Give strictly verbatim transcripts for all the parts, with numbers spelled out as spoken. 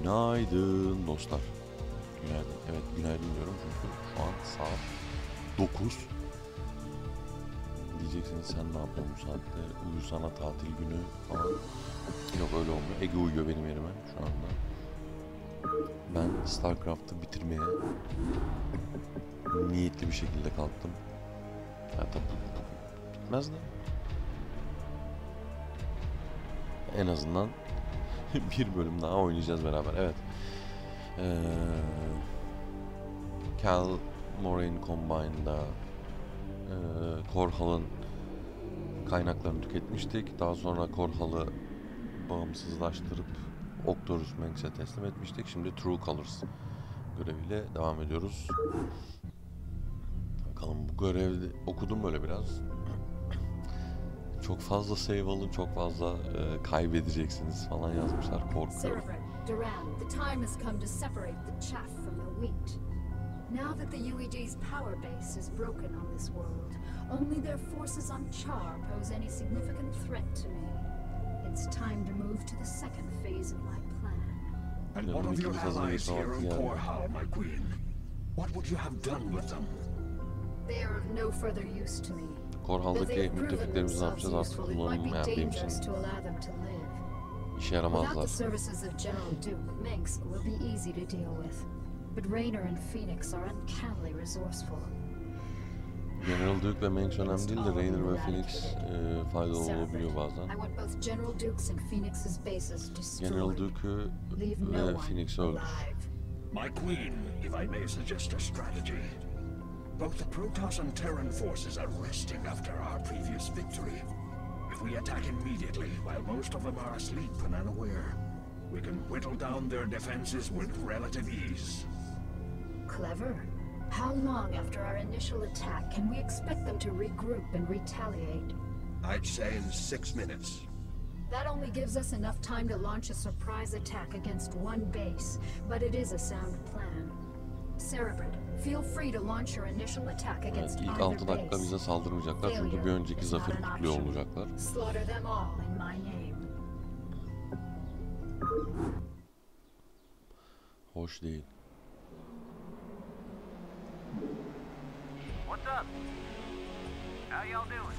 Günaydın dostlar. Günaydın. Evet günaydın diyorum çünkü şu an saat dokuz. Diyeceksiniz sen ne yapıyorsun bu saatte? Uyusana tatil günü falan. Yok öyle olmuyor. Ege uyuyor benim yerime şu anda. Ben StarCraft'ı bitirmeye niyetli bir şekilde kalktım. Ya tabi bitmez de. En azından bir bölüm daha oynayacağız beraber. Evet. Ee, Cal Moraine Combine'da e, Korhal'ın kaynaklarını tüketmiştik. Daha sonra Korhal'ı bağımsızlaştırıp Octorus Menges'e teslim etmiştik. Şimdi True Colors göreviyle devam ediyoruz. Bakalım bu görevde okudum böyle biraz. Çok fazla save alın, çok fazla e, kaybedeceksiniz falan yazmışlar. Korkuyorum. Duran, the time has come to separate the chaff from the wheat. Now that the U E G's power base is broken on this world, only their forces on Char pose any significant threat to me. It's time to move to the second phase of my plan. And what of your allies here in Korhal, my queen? What would you have done with them? They are of no further use to me. Korhal'daki müttefiklerimizi ne yapacağız artık kullanılmayan benim için işe yaramazlar. Without the services of General Duke, Mengsk will be easy to deal with. But Raynor and Phoenix are uncannily resourceful. General Duke ve Mengsk önemli değil de Raynor ve Phoenix e, faydalı olabiliyor bazen. General Duke'u ve Phoenix'i öldür. My queen, if I may suggest a strategy. Both the Protoss and Terran forces are resting after our previous victory. If we attack immediately, while most of them are asleep and unaware, we can whittle down their defenses with relative ease. Clever. How long after our initial attack can we expect them to regroup and retaliate? I'd say in six minutes. That only gives us enough time to launch a surprise attack against one base, but it is a sound plan. Cerebrid, feel free to launch your initial attack against evet, ilk either altı dakika bize saldırmayacaklar çünkü bir önceki zaferi kutluyor olacaklar. Slaughter them all in my name. Hoş değil. What's up? How y'all doing?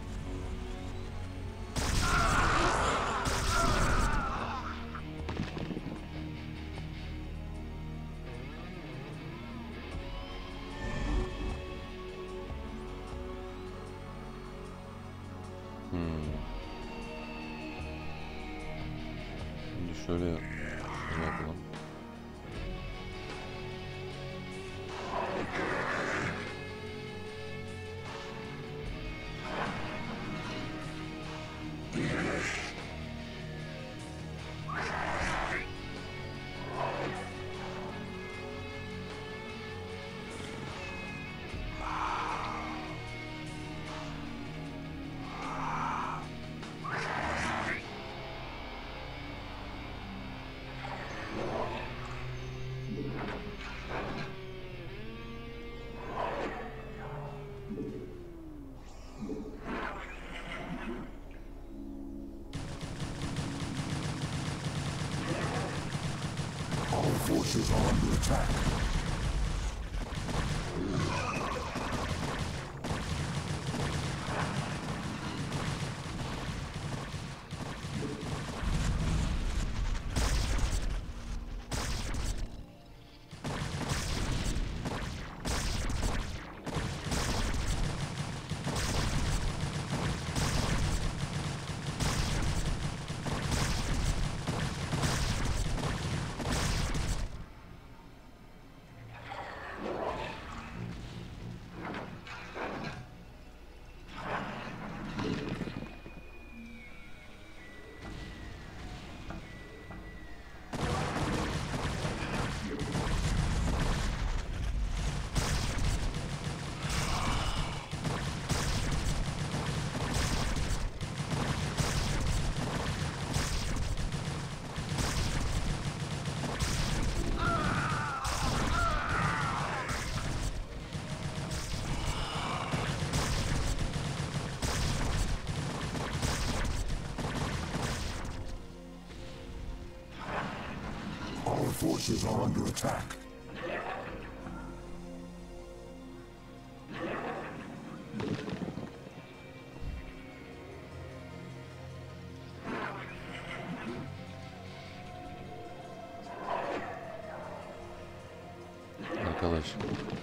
Şimdi şöyle yapalım. Forces are under attack. Our forces are under attack. Arkadaş.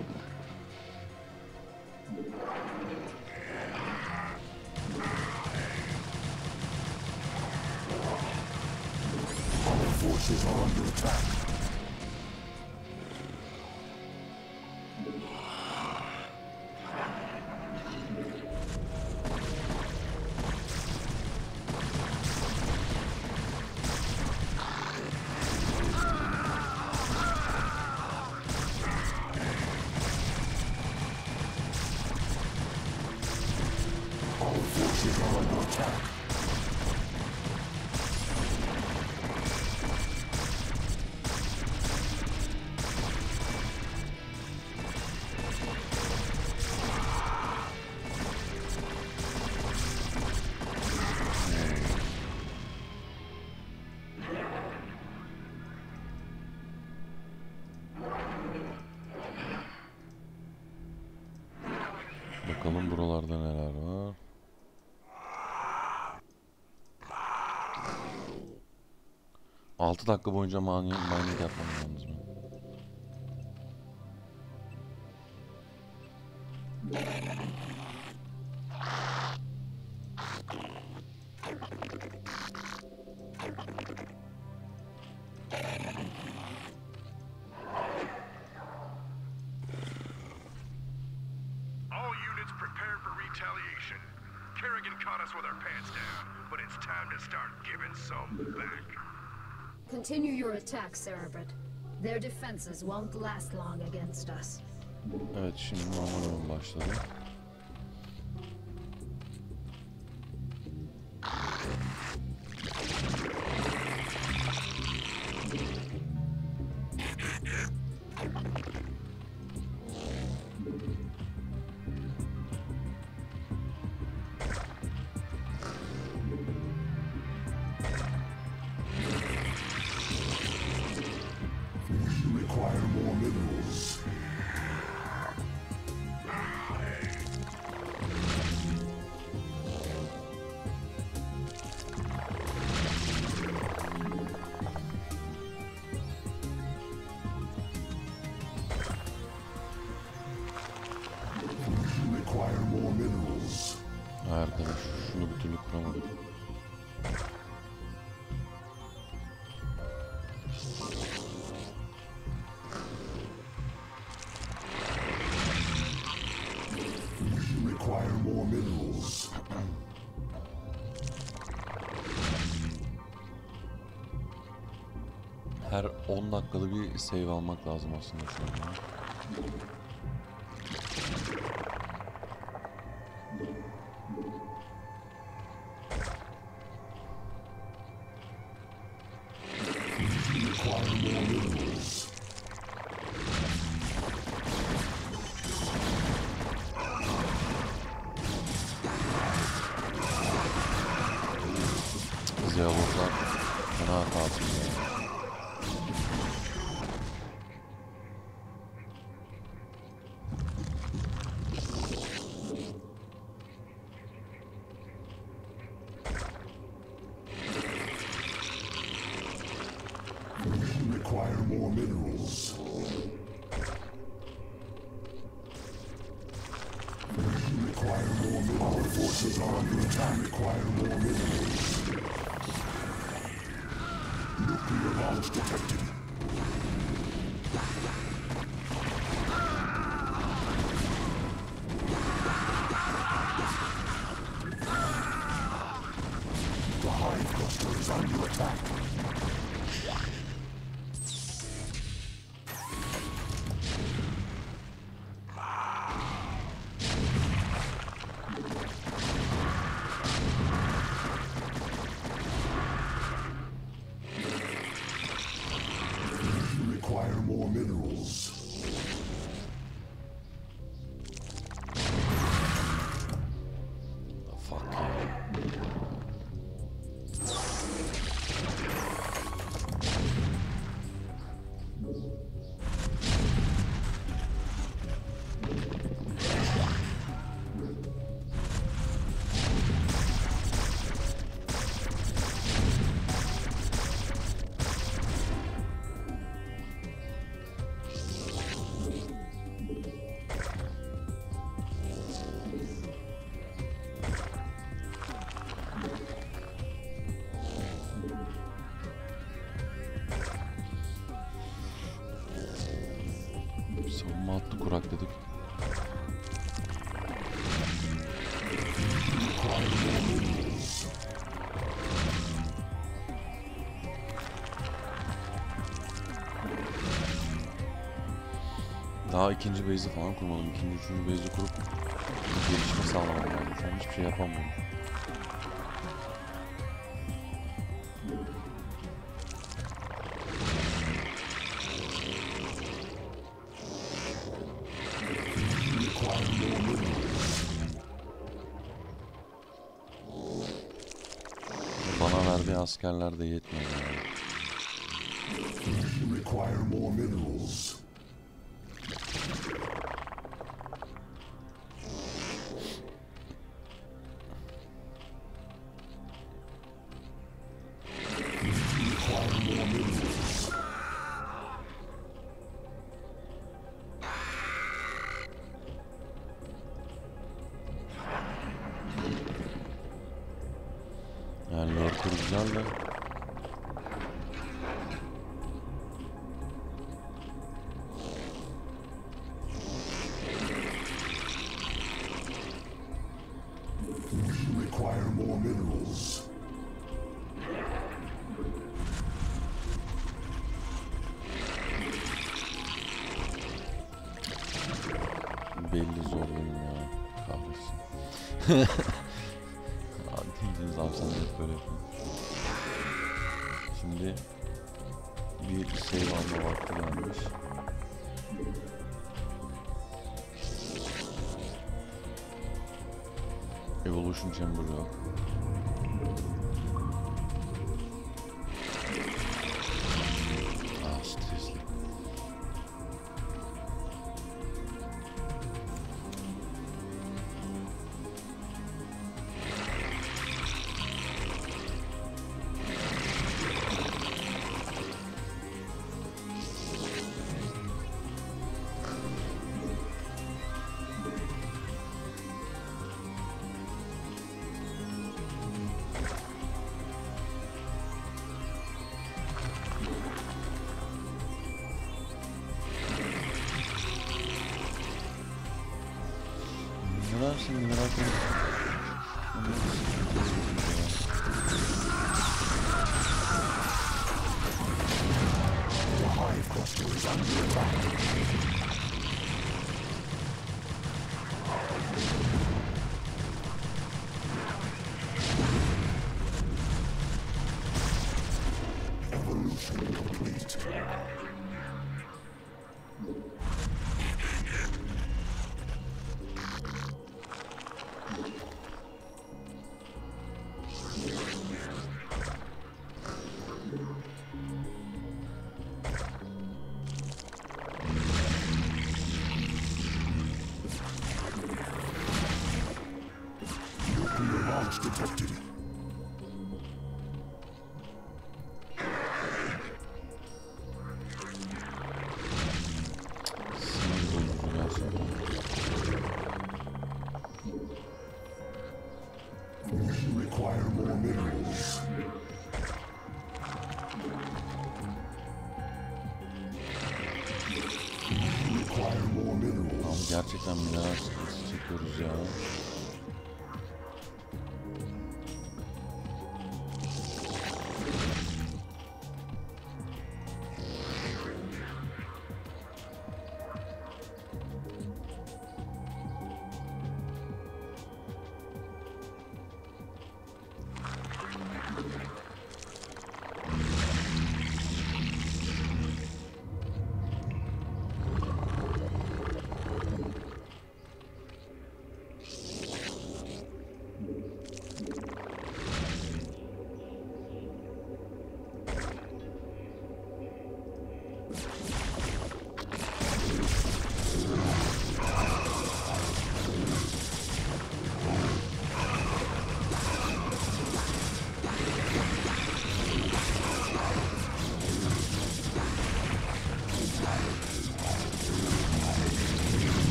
Our forces are under attack. Our forces are under attack. Bakalım buralarda neler var. Altı dakika boyunca mani mining yapmam yalnız ben. All units prepare for retaliation. Kerrigan caught us with our pants down, but it's time to start giving some back. Continue your attack, Cerebrid. Their defenses won't last long against us. Evet, şimdi normal oyun başladı. We require more minerals. We require more minerals. Ay arkadaş, şunu bir türlü kuramadım. We require more minerals. Her on dakikada bir save almak lazım aslında şu an ya. We require more minerals. Zeolotlar fena katil ya. We require more minerals. We require more minerals. Our forces are under attack. We require more minerals. Nuclear launch detected. The hive cluster is under attack. Amma attı kurak dedik. Daha ikinci base'i falan kurmadım. İkinci, üçüncü base'i kurup gelişme sağlamam lazım. Şu an hiçbir şey yapamıyorum. Bana verdiği askerler de yetmiyor yani. Require more minerals. Yani lurker güzel de. Require more minerals. Belli zor benim ya. Kahretsin. Abi değiliz abi, sen de hep böyle yapın. Şimdi bir save alma vakti gelmiş. Evolution Chamber yok. Ah, stresli. Ne dersin mineral konusu? Evolution complete. Nuclear launch detected. Sinir bozucu gerçekten. Require more minerals. Require more Abi minerals. gerçekten mineral sıkıntısı çekiyoruz ya.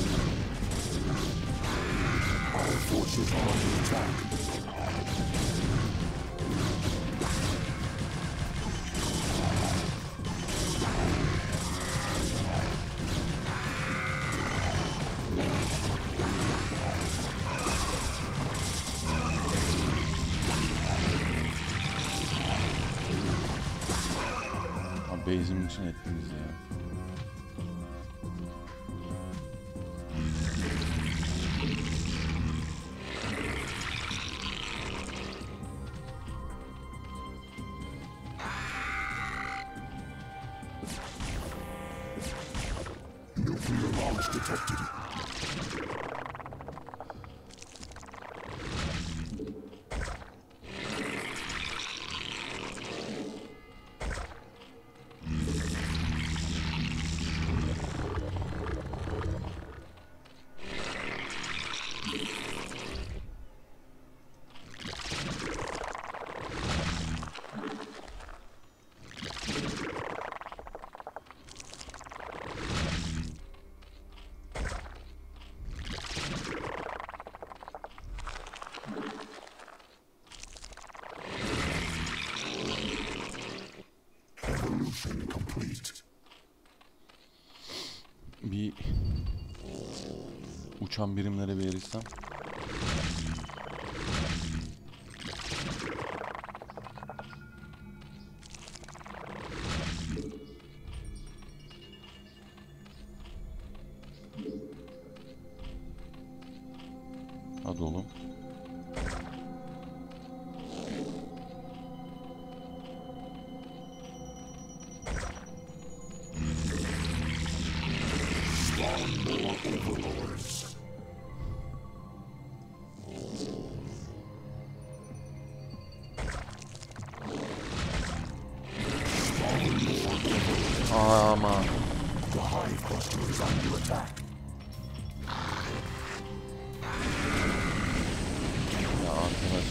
Forces are under attack. Base'imin için ettiniz ya. Nuclear launch detected. Evolution complete. Bir uçan birimlere bir erişsem. Hadi oğlum. Overlords. Aman. The hive cluster is under attack. Ya arkadaş.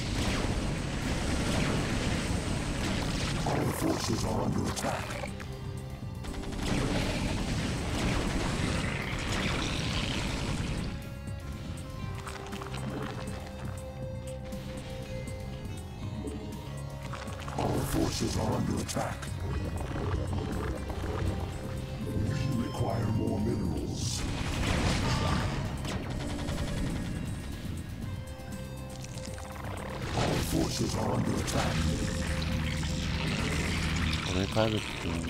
Our forces are under attack. Our forces are under attack. We require more minerals. Our forces are under attack. Orayı kaybettik yani.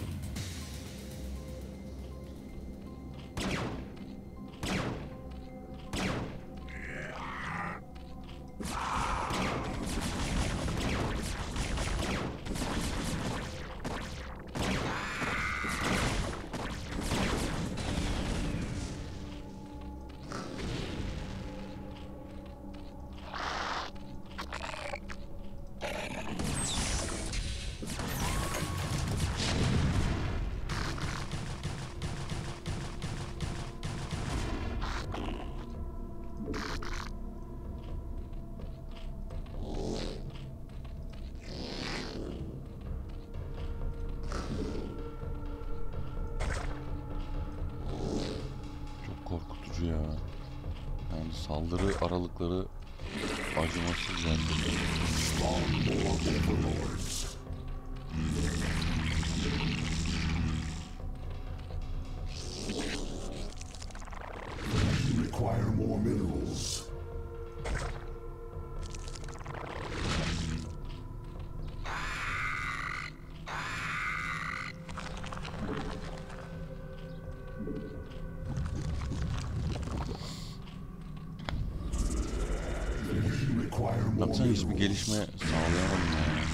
Korkutucu ya. Yani saldırı aralıkları acımasız yani. We require more minerals. We require more Baksana hiçbir minerals. gelişme sağlayamadım ya.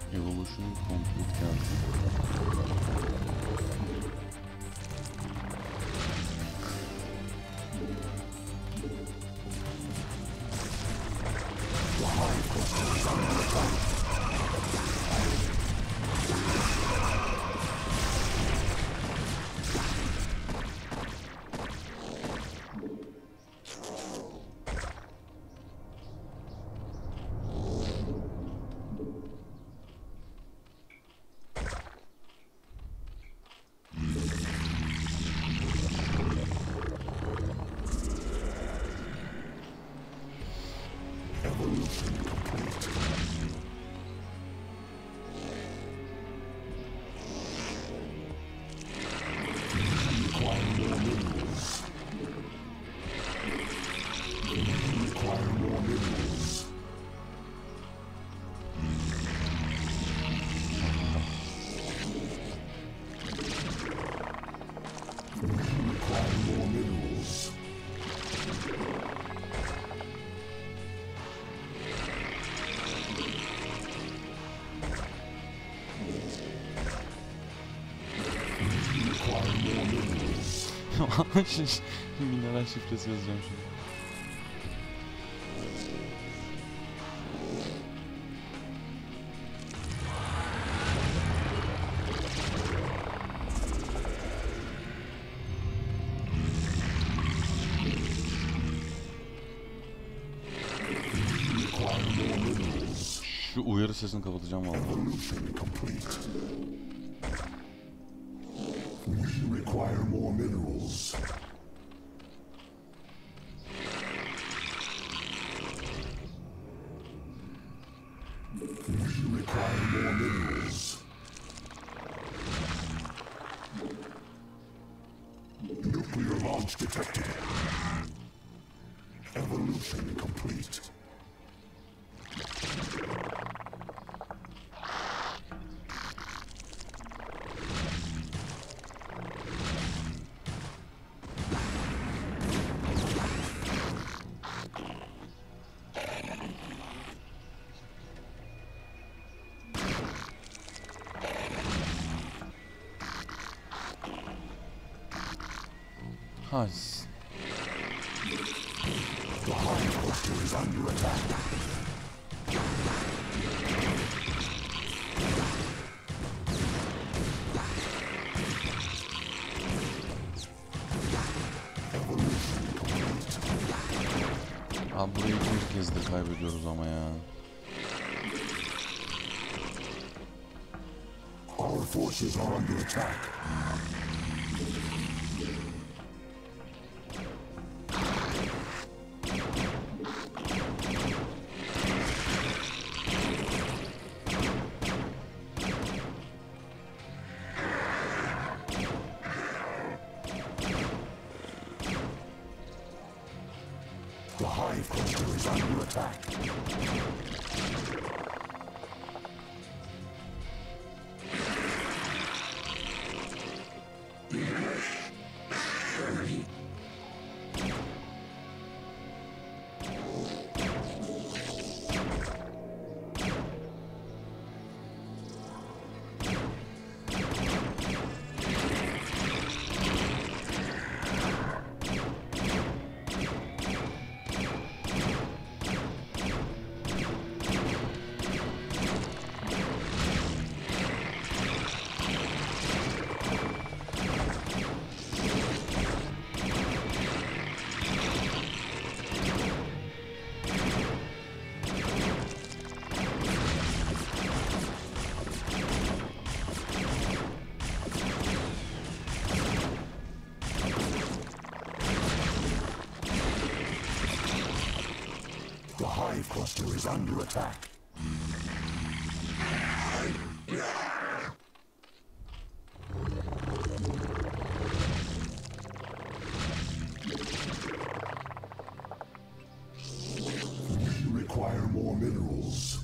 Evolution complete geldi. Mineral şifresi yazacağım şimdi. Şu uyarı sesini kapatacağım vallahi. We require more minerals. We require more minerals. Nuclear launch detected. Evolution complete. Haz. The hive cluster is under attack. Abi burayı bir kezdir kaybediyoruz ama ya. Our forces are under attack. The hive cluster is under attack. The hive cluster is under attack. We require more minerals.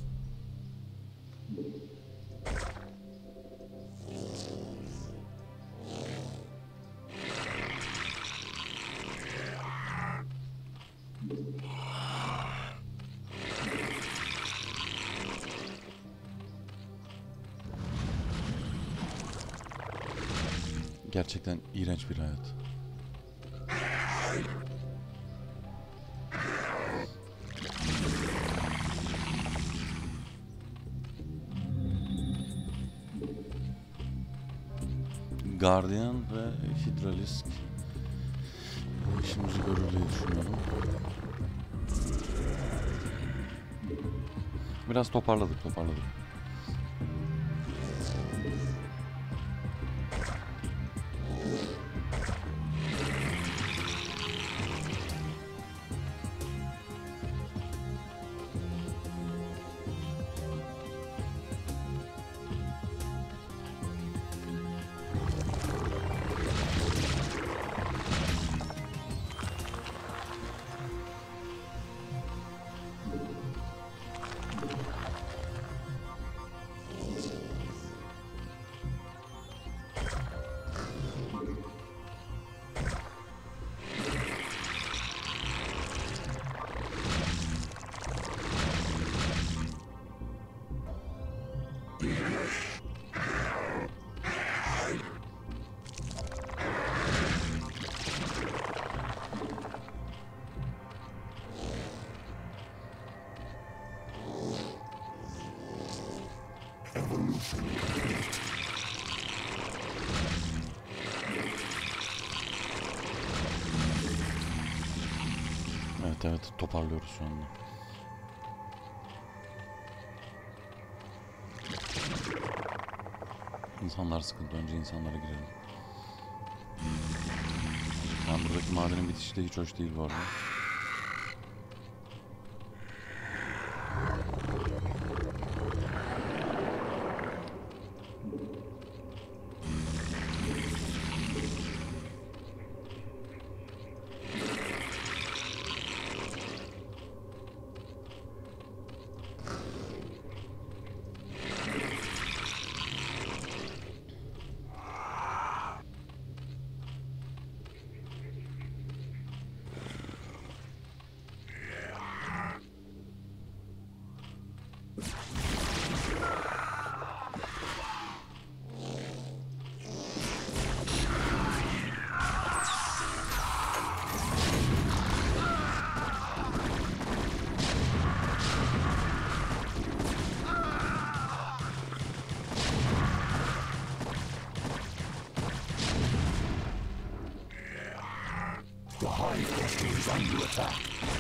Gerçekten iğrenç bir hayat. Guardian ve Hydralisk işimizi görür diye düşünüyorum. Biraz toparladık toparladık. Evet evet toparlıyoruz şu anda. İnsanlar sıkıntı. Önce insanlara girelim. Ben buradaki madenin bitişi de hiç hoş değil bu arada. The Hive Cluster is under attack.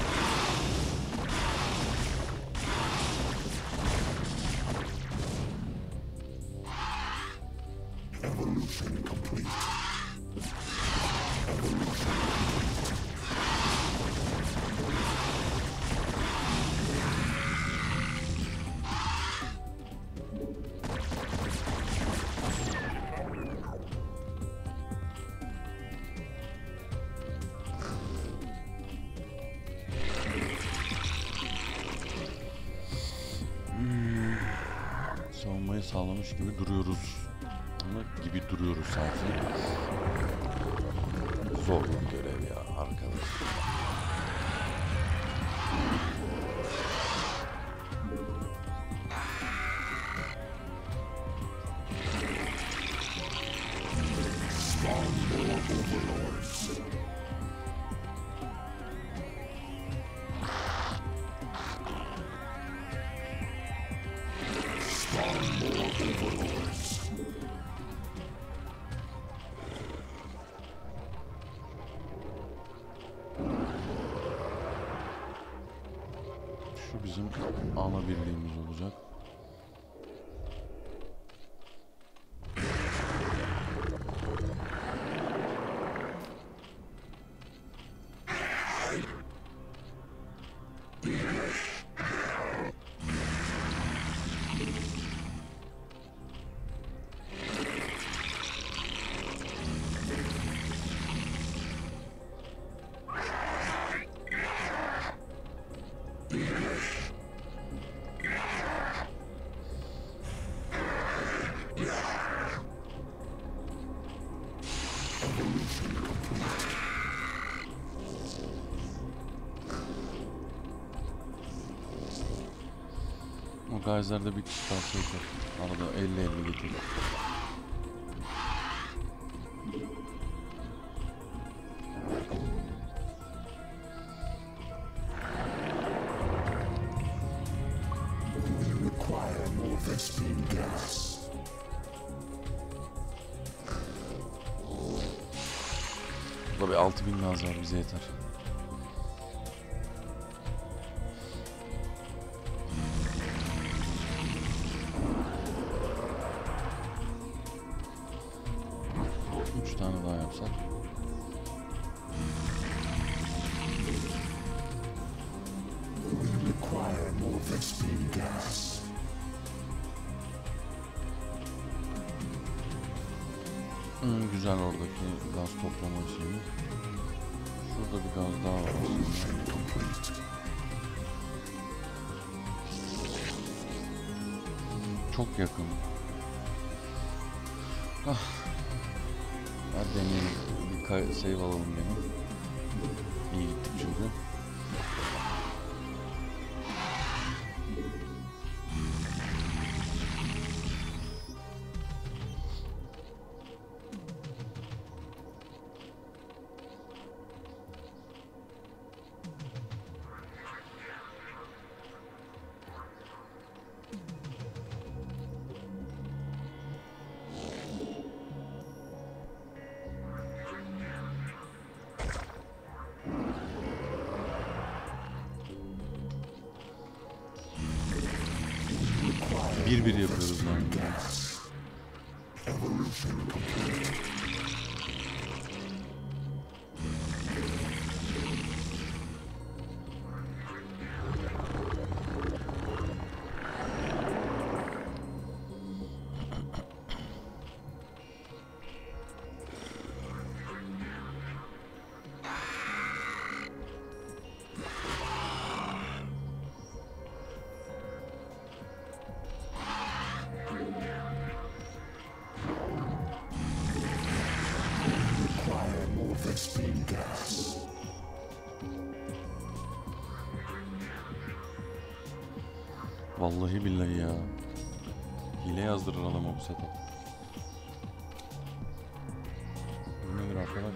Evolution complete. Evolution. Savunmayı sağlamış gibi duruyoruz. Ama gibi duruyoruz sanki. Zor bir görev ya arkadaş. Şu bizim ana birliğimiz olacak. O gayzlerde bir kişi kalsa yeter. Arada elli elli getirdim. We require more Vespene gas. Burada bir altı bin naz var, bize yeter. Üç tane daha yapsak. We require more Vespene gas. Hmm, güzel oradaki gaz toplama şeyi. Şurada bir gaz daha var aslında. Çok yakın. Ah. Hadi deneyelim. Bir kay- save alalım benim. İyi gittik çünkü. Bir bir yapıyoruz yani. Vespene gas. Vallahi billahi ya. Hile yazdırır adama bu setup. Bu nedir arkadaş?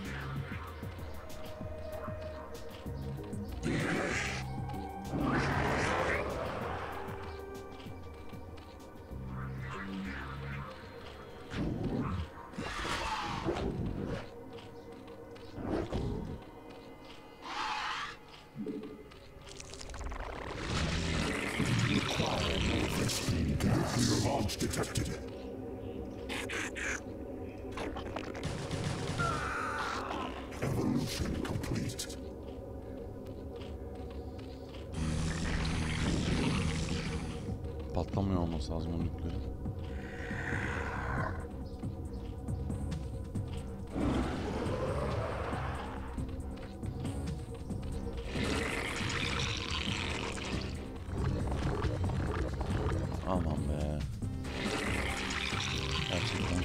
Nuclear launch detected. Evolution complete. Patlamıyor olması lazım o nüklerin. Aman be. Gerçekten.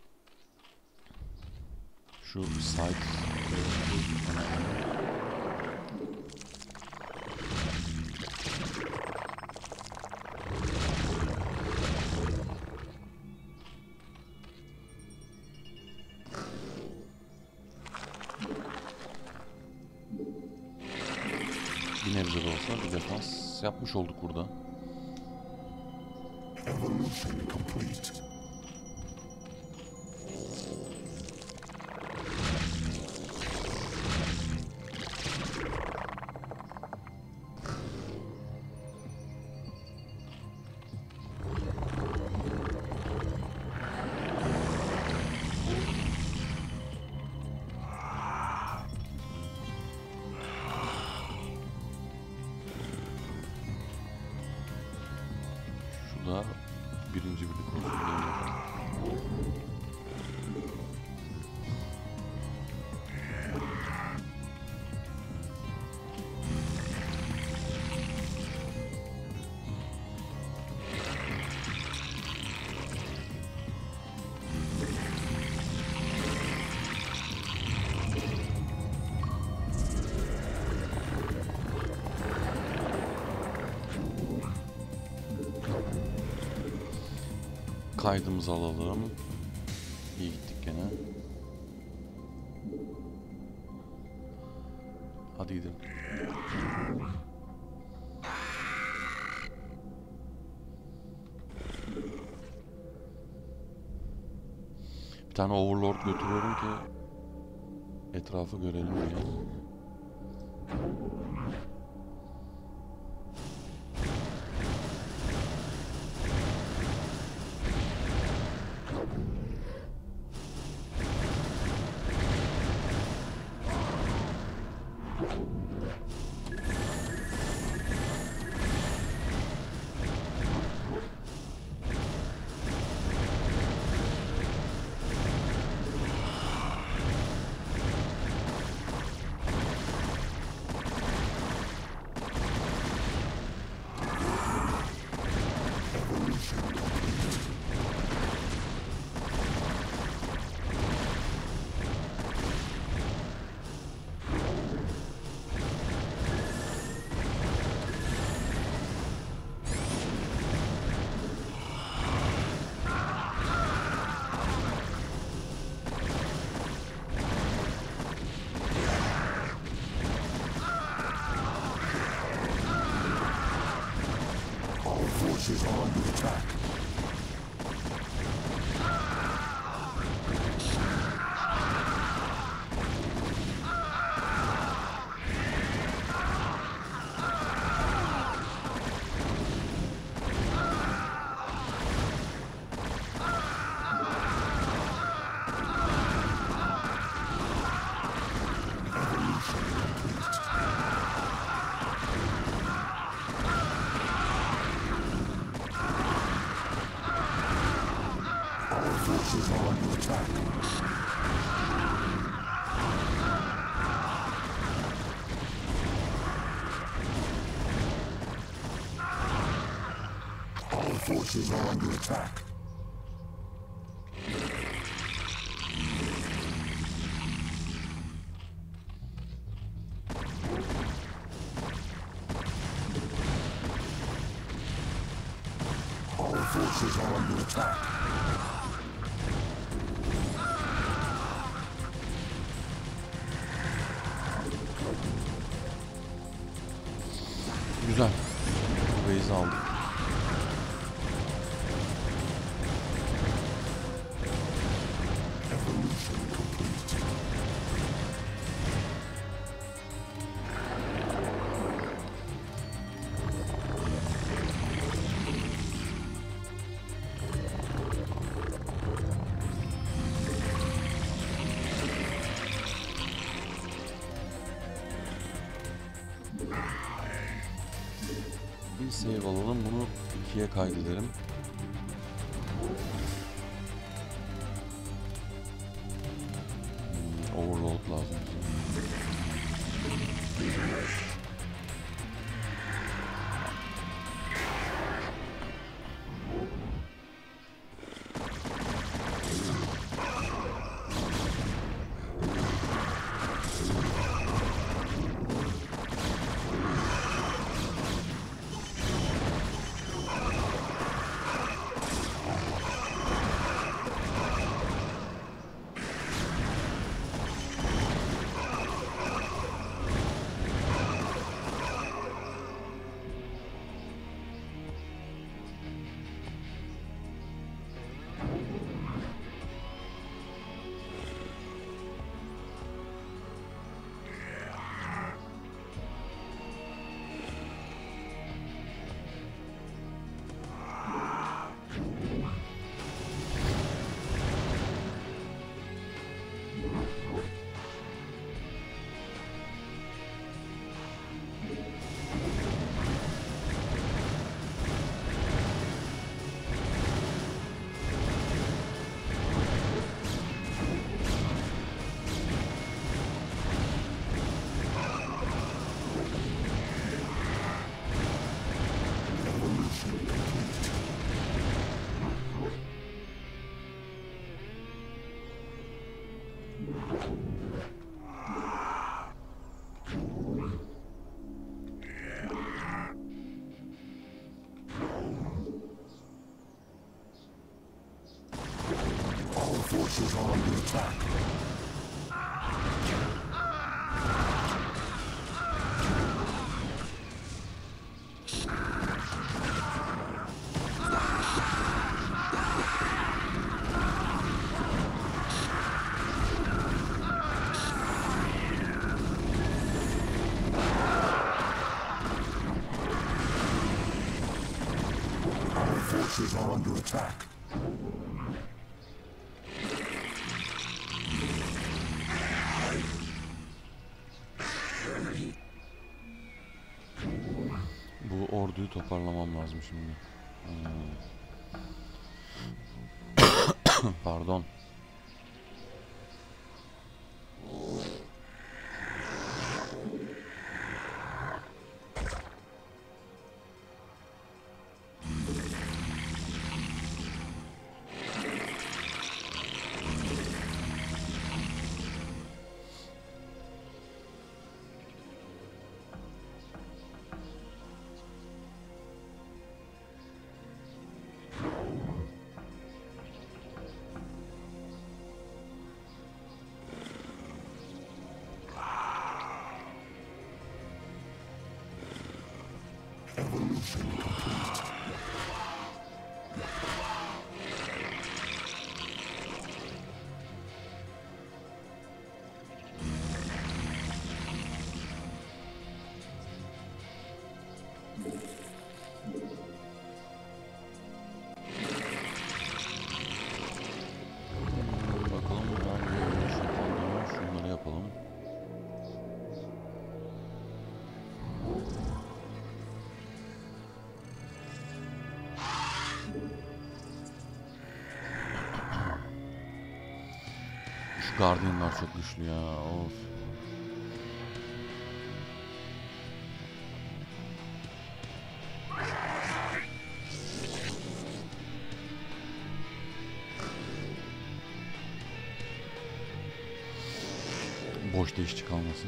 Şu site nebze de olsa bir defans yapmış olduk burada. Evolution complete. Şu da birinci birlik olsun diye yapalım. Kaydımızı alalım. İyi gittik gene. Hadi gidelim. Bir tane Overlord götürüyorum ki etrafı görelim diye. Forces are under attack. Forces are under attack. Our forces are under attack. Our forces are under attack. Güzel. Bu base'i aldık. Evolution complete. Bir save alalım. Bunu ikiye kaydedelim. Hmm, overload lazım bize. forces are under attack. Our forces are under attack. Bu orduyu toparlamam lazım şimdi. Hmm. Pardon. Bakalım buradan şunları yapalım. Şu Guardian'lar çok güçlü ya. Of. Boşta işçi kalmasın.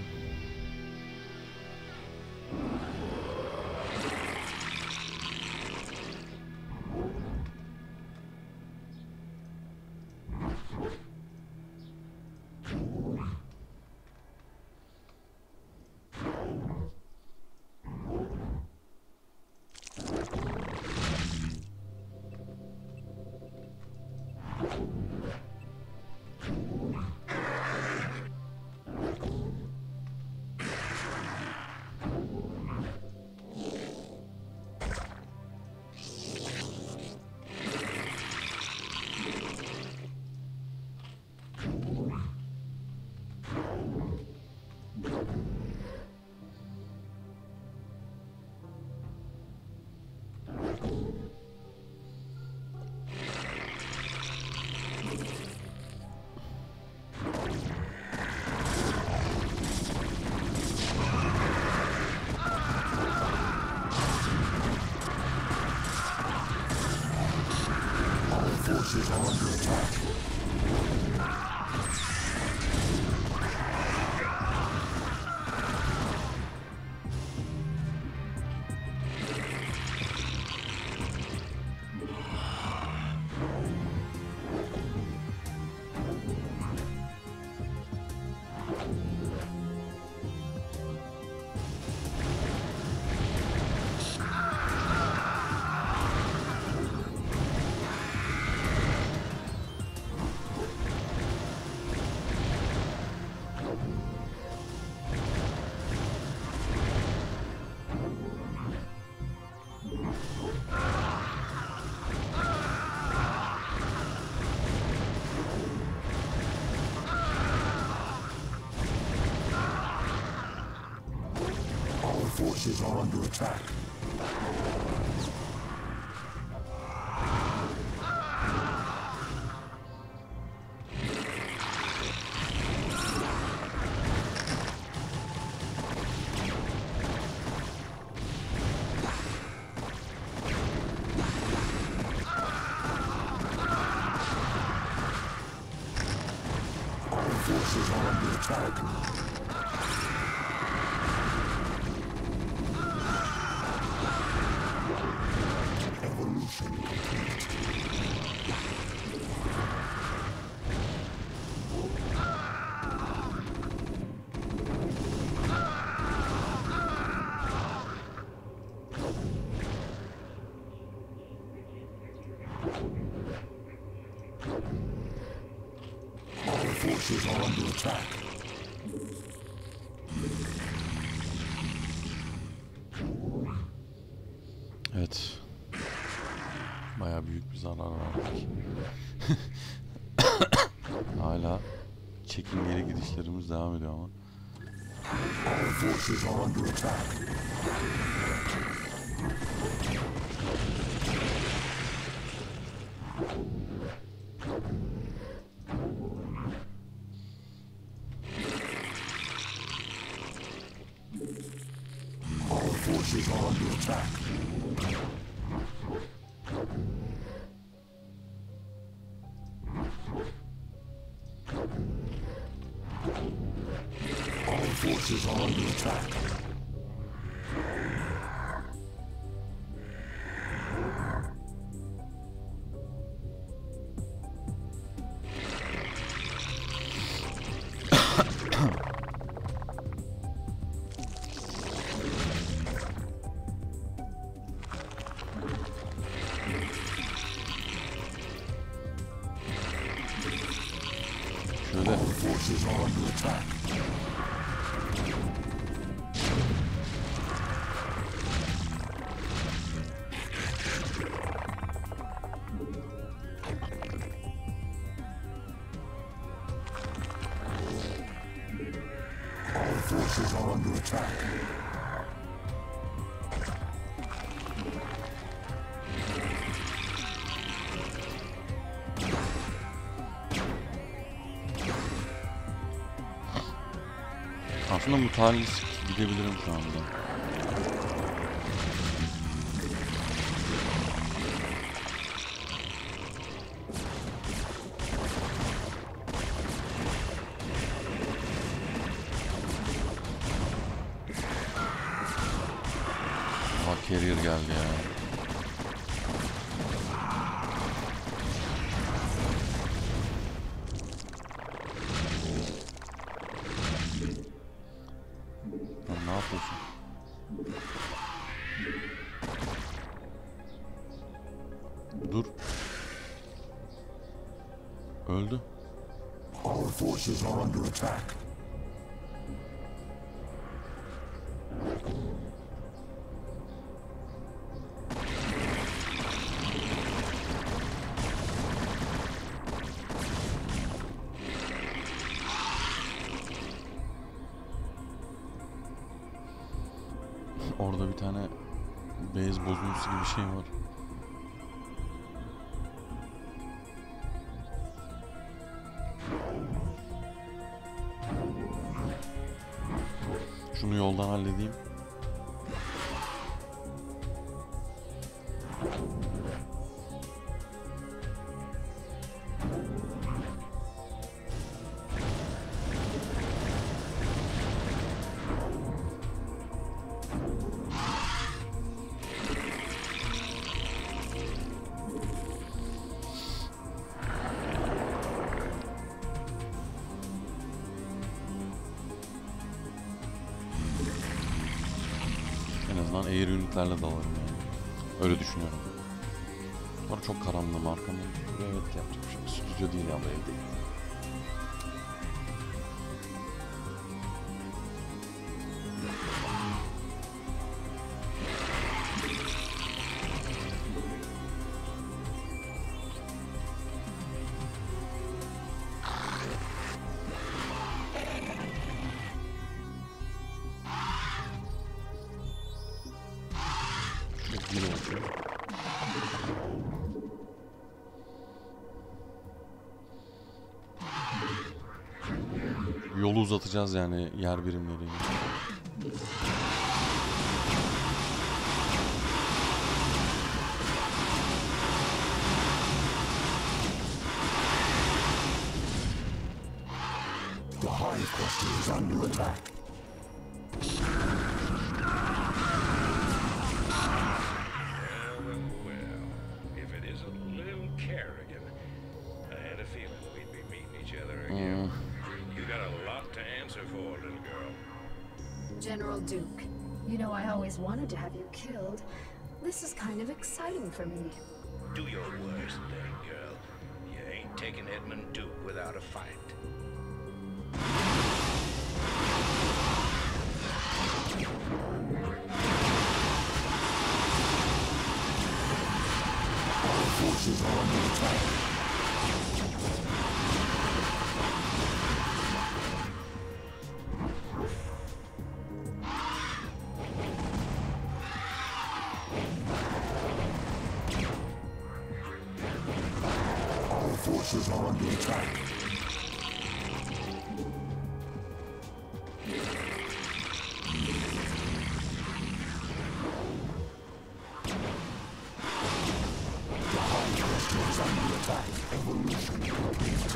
Forces are under attack. Forces are under attack. Our forces are under attack. forces are under attack. Evet. Bayağı büyük bir zarar verdik. Hala çekingeli gidişlerimiz devam ediyor ama. Our forces are under attack. Our forces are under attack. Our forces are under attack. Şöyle Our forces are under attack. Our forces are under attack. aslında mutalist gidebilirim şu anda. Bak carrier geldi ya. Lan ne yapıyorsun? Dur. Öldü. Our forces are under attack. Orada bir tane base bozuntusu gibi bir şey var. Şunu yoldan halledeyim. En azından air unitlerle dalarım yani. Öyle düşünüyorum. Sonra çok karanlığım arkamda. Evet, yapacak bir şey yok. Stüdyo değil ama evdeyim. Çok iyi oldu. Yolu uzatacağız yani yer birimleriyle. The Hive Cluster is under attack. Well, well, if it isn't little Kerrigan, I had a feeling we'd be meeting each other again. You got a lot to answer for, little girl. General Duke, you know I always wanted to have you killed. This is kind of exciting for me. Do your worst, then, girl. You ain't taking Edmund Duke without a fight. forces are under attack. The Hive Cluster is under attack. Evolution complete.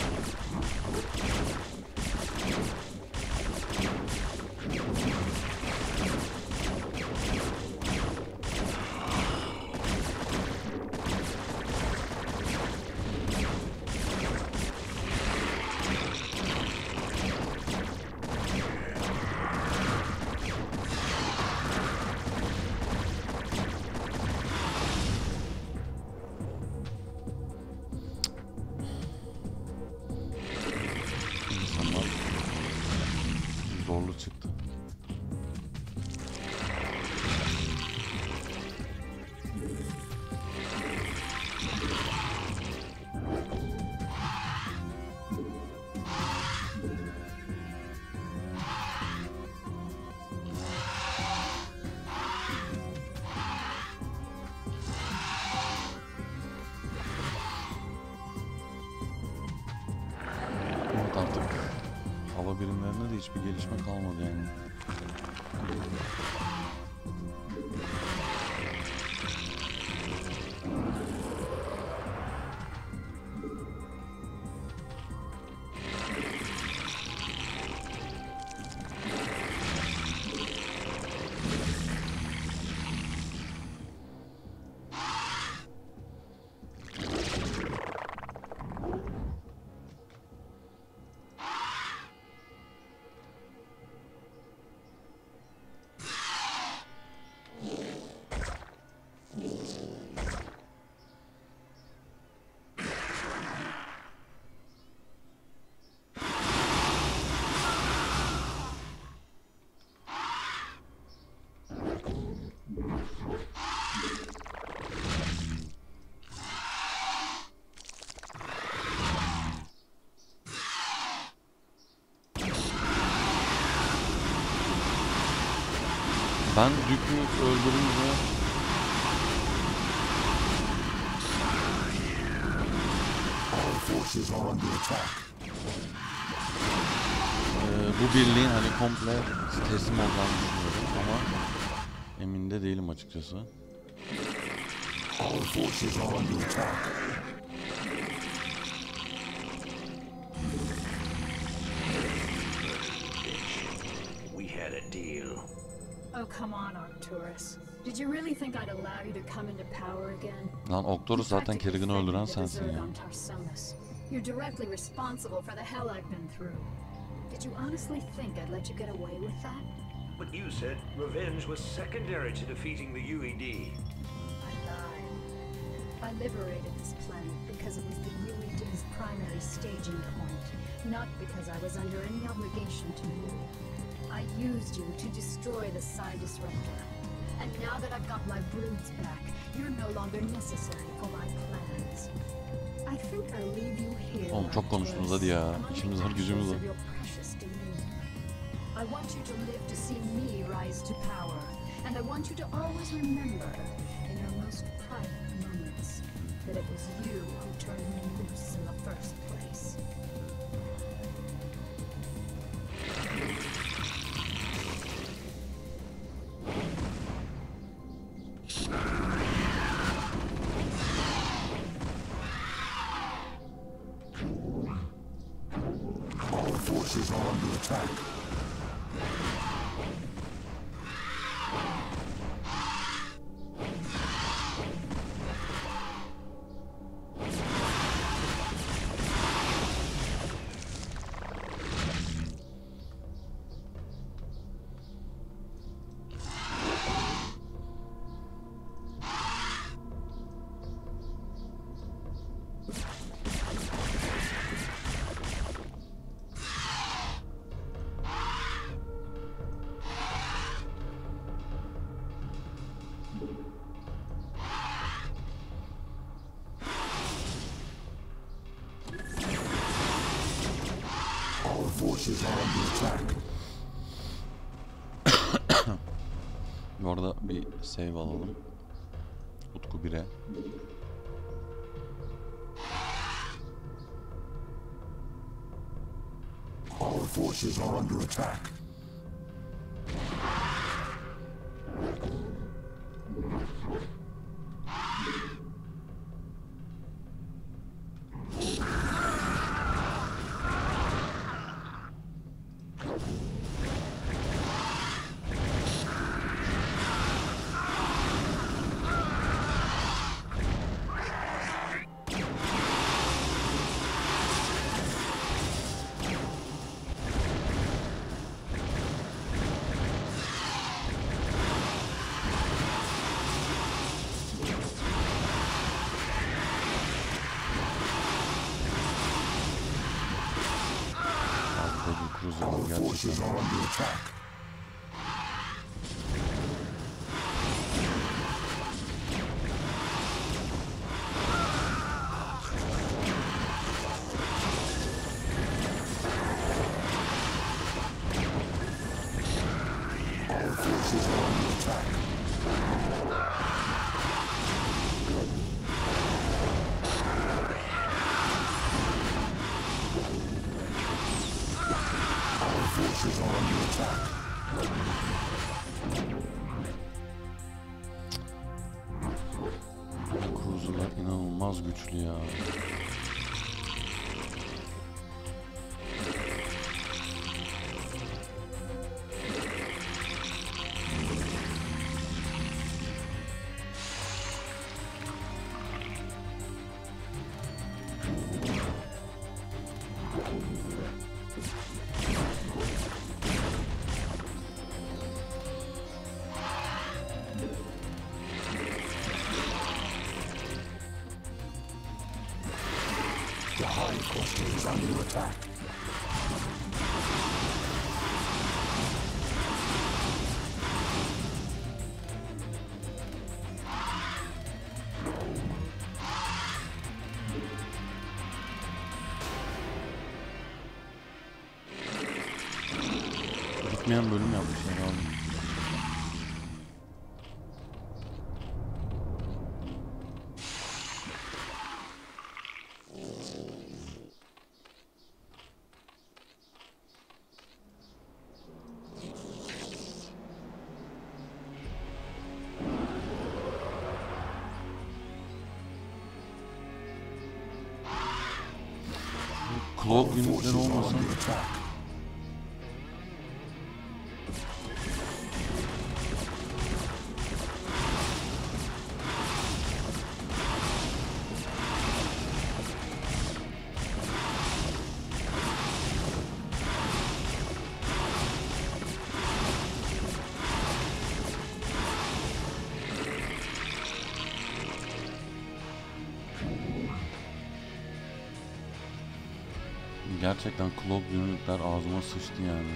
Zorlu çıktı. Evet, artık hava birimlerinde de hiçbir gelişme kalmadı yani. Ben Dük'ü öldürünce Our forces are under attack. e, bu birliğin hani komple teslim olacağını düşünüyorum ama emin de değilim açıkçası. Our forces are under attack. We had a deal. Oh, come on, Arcturus. Did you really think I'd allow you to come into power again? Lan Oktorus zaten Kerrigan'ı öldüren sensin ya. You're directly responsible for the hell I've been through. Did you honestly think I'd let you get away with that? But you said revenge was secondary to defeating the U E D. I lied. I liberated this planet because it was the U E D's primary staging point, not because I was under any obligation to you. I used you to destroy the Psi Disruptor. And now that I've got my broods back, you're no longer necessary for my plans. I think I'll leave you here. Oğlum çok konuştunuz hadi ya. İşimiz var, gücümüz var. I want you to live to see me rise to power, and I want you to always remember, in your most private moments, that it was you who turned me loose in the first place. Our forces are under attack. Forces are under attack. Bu arada bir save alalım. Utku bire. forces are under attack. Forces are under attack. Our forces are under attack. Forces are under attack. Cruiser'lar inanılmaz güçlü ya. The High Cluster is under attack. Bitmeyen bölüm yapmışlar abi. Cloud unitleri olmasa gerçekten Cloud unitler ağzıma sıçtı yani.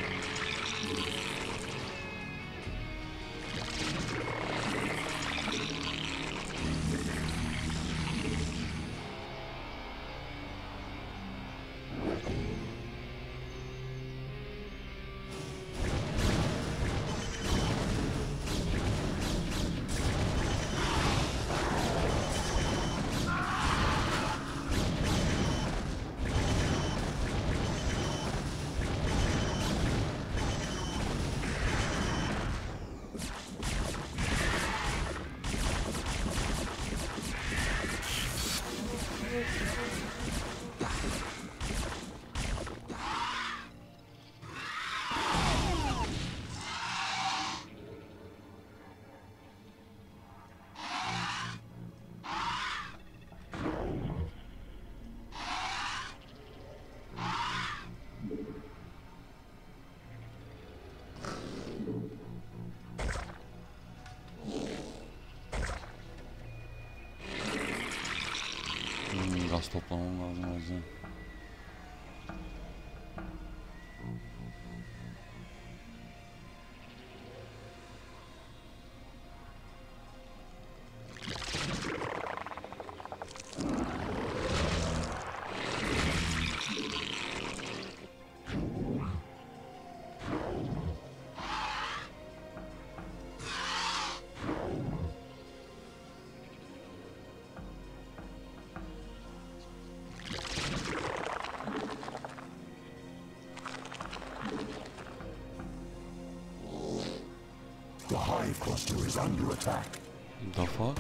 Hmm, gaz toplamam lazım o yüzden. hive cluster is under attack. The fuck?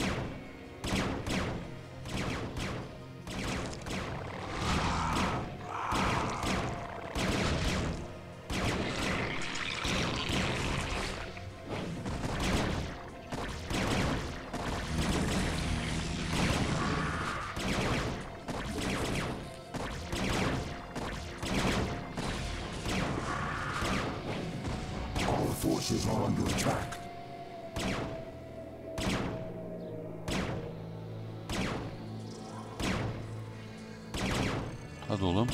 Our forces are under attack. Hadi oğlum.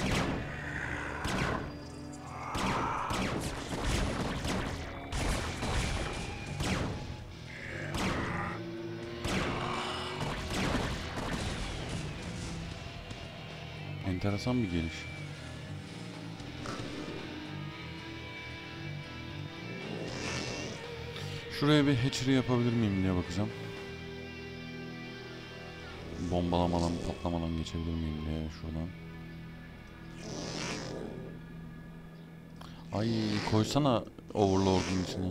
Enteresan bir geliş. Şuraya bir hatchery yapabilir miyim diye bakacağım. Bombalamadan, patlamadan geçebilir miyim diye şuradan. Ay koysana Overlord'un içine.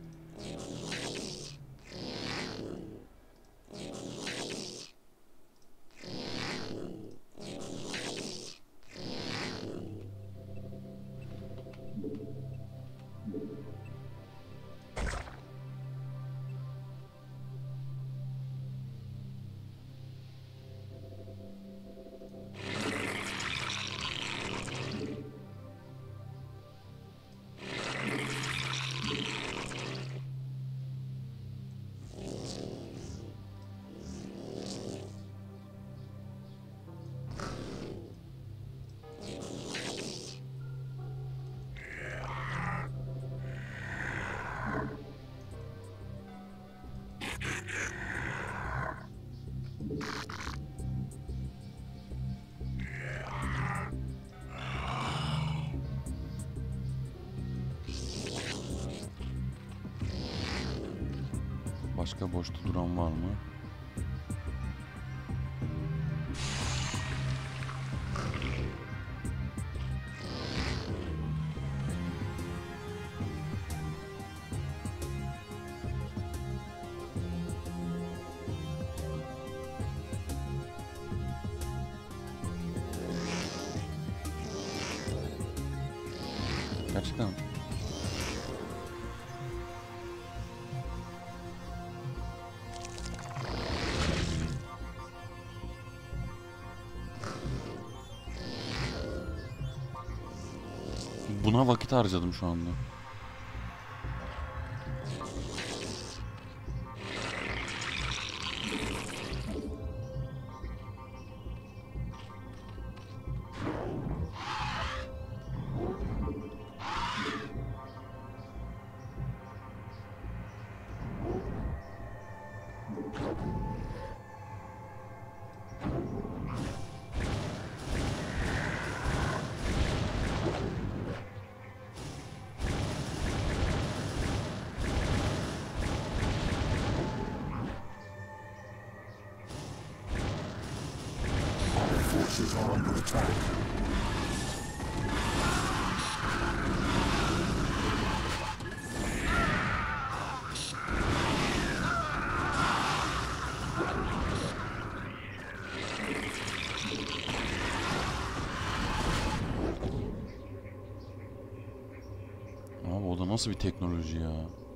Başka boşta duran var mı? Gerçekten. Buna vakit harcadım şu anda. Forces are under attack. Abi o da nasıl bir teknoloji ya?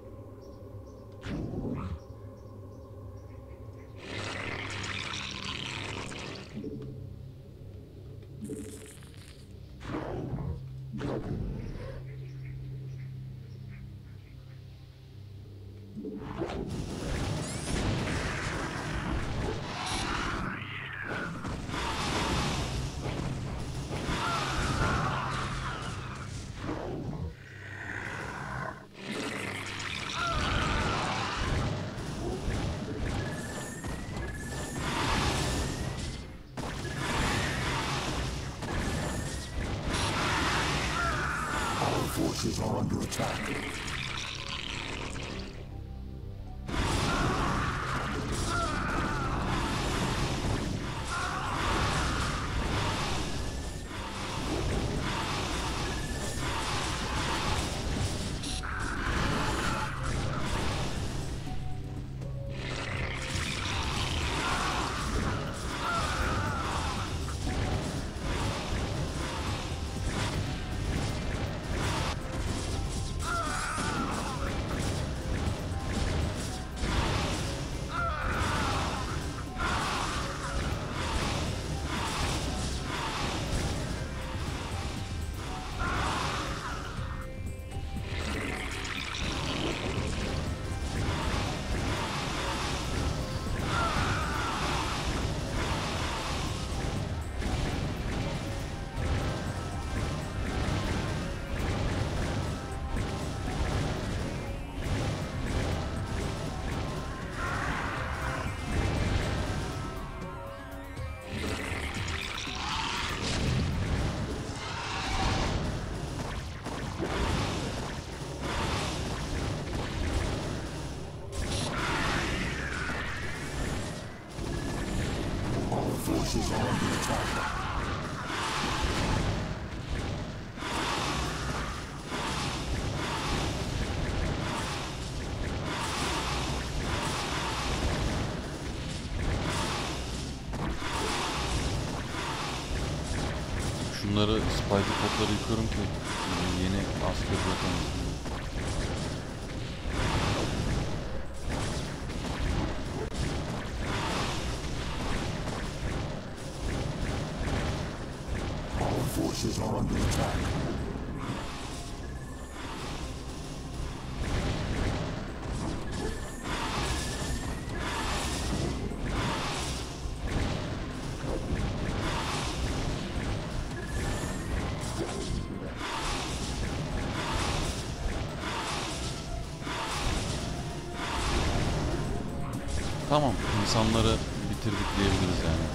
Forces are under attack. forces are under attack. Şunları spider potları yıkıyorum ki yeni asker bırakamaz. Our forces are under attack. Tamam, insanları bitirdik diyebiliriz yani.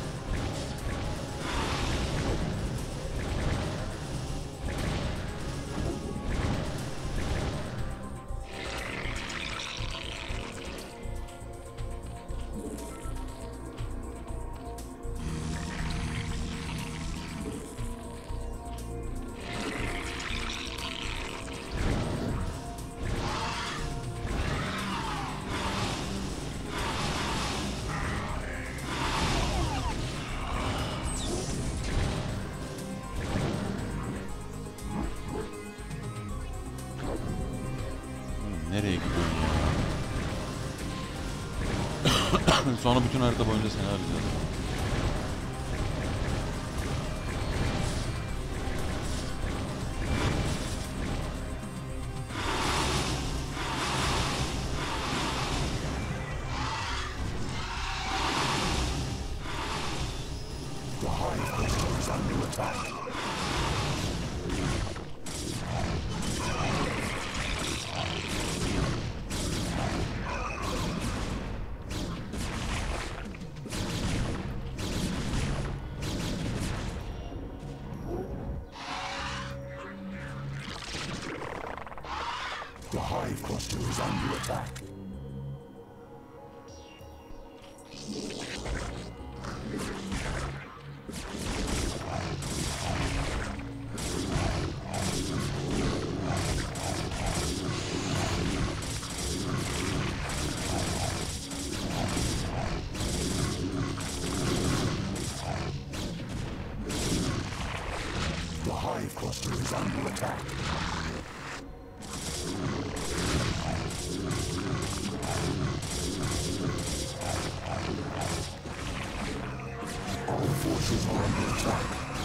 Nereye gidiyorsun ya? Sonra bütün harita boyunca seni arayacağız. The Hive Crystal is under attack. The Hive Cluster is under attack. The Hive Cluster is under attack. Our forces are under attack.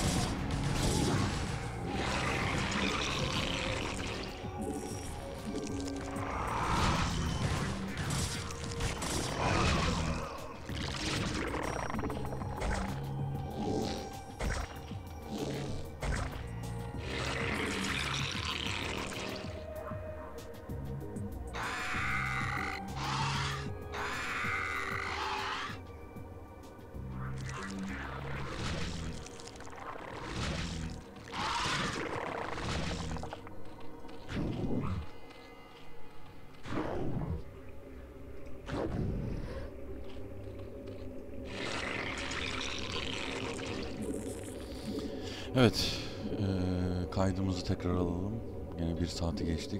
Evet, eee, kaydımızı tekrar alalım. Yine bir saati geçtik.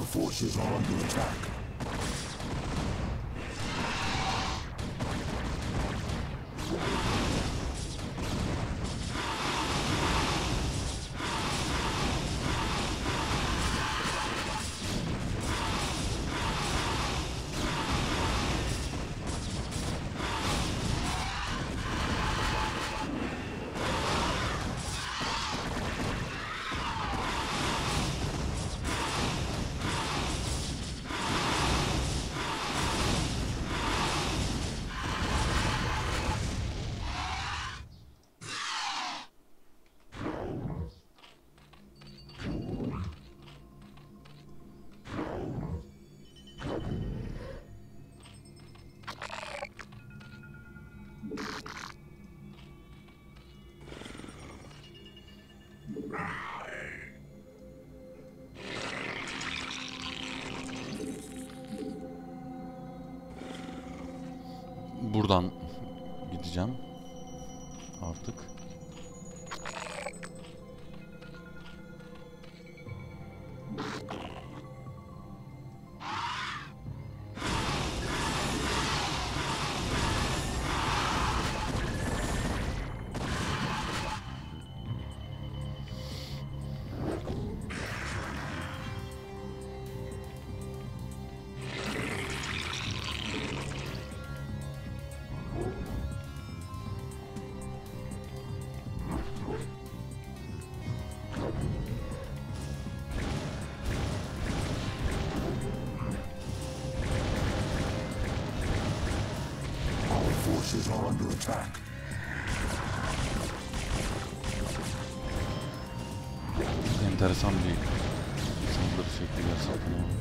forces are under attack. Buradan gideceğim artık. Forces are under attack. Enteresan bir saldırı şekli gerçekten ama.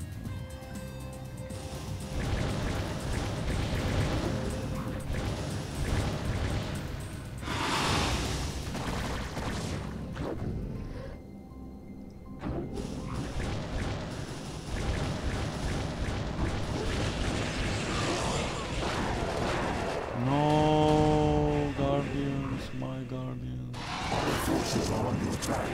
No, Guardians, my Guardians. Our forces are under attack.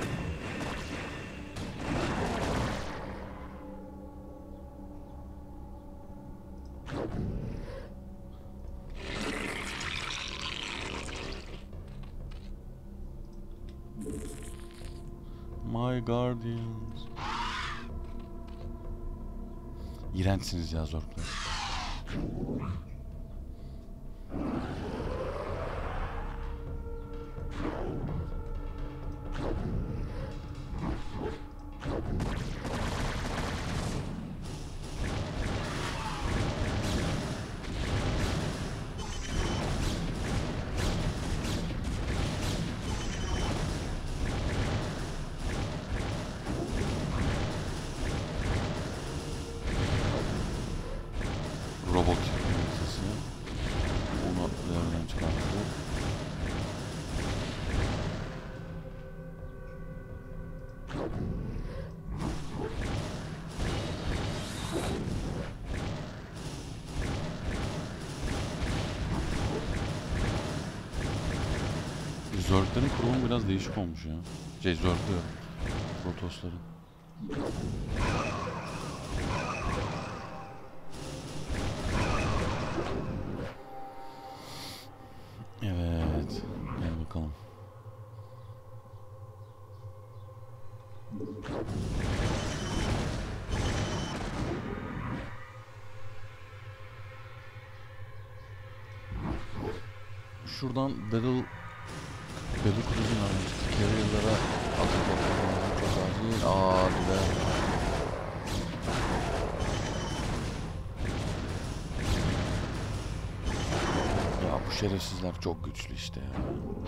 My Guardians. İğrençsiniz ya Zorklar. Robot sesi. Onu yerden çıkarttı. Zerglerin kurumu biraz değişik olmuş ya. Şey Zerg diyorum. Protosların. Evet. Gel bakalım. Şuradan Battle Battle Cruise'un aranıştaki carrier'lara atak yapmamız çok acil. Aaa bile. Ya bu şerefsizler çok güçlü işte ya.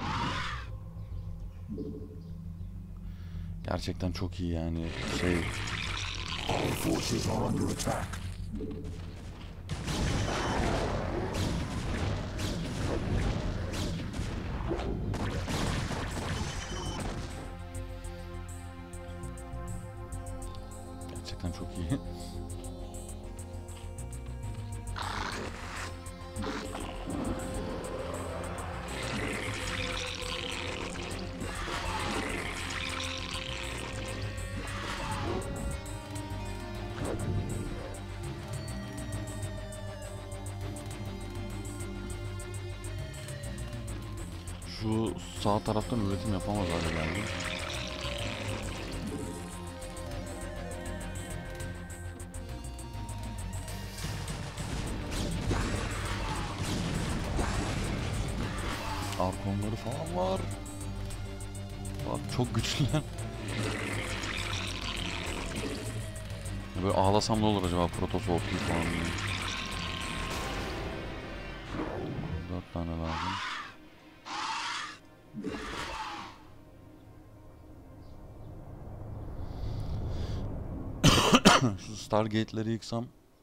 Gerçekten çok iyi yani şey. All forces are under attack. Gerçekten çok iyi. Şu sağ taraftan üretim yapamaz hale geldi. Arkonları falan var. Bak çok güçlüler. Böyle ağlasam ne olur acaba Protoss O P falan diye. Dört tane lazım. Şu Stargate'leri yıksam.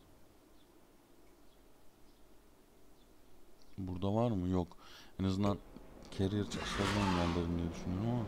Burada var mı? Yok. En azından carrier çıkışlarını engellerim diye düşünüyorum ama.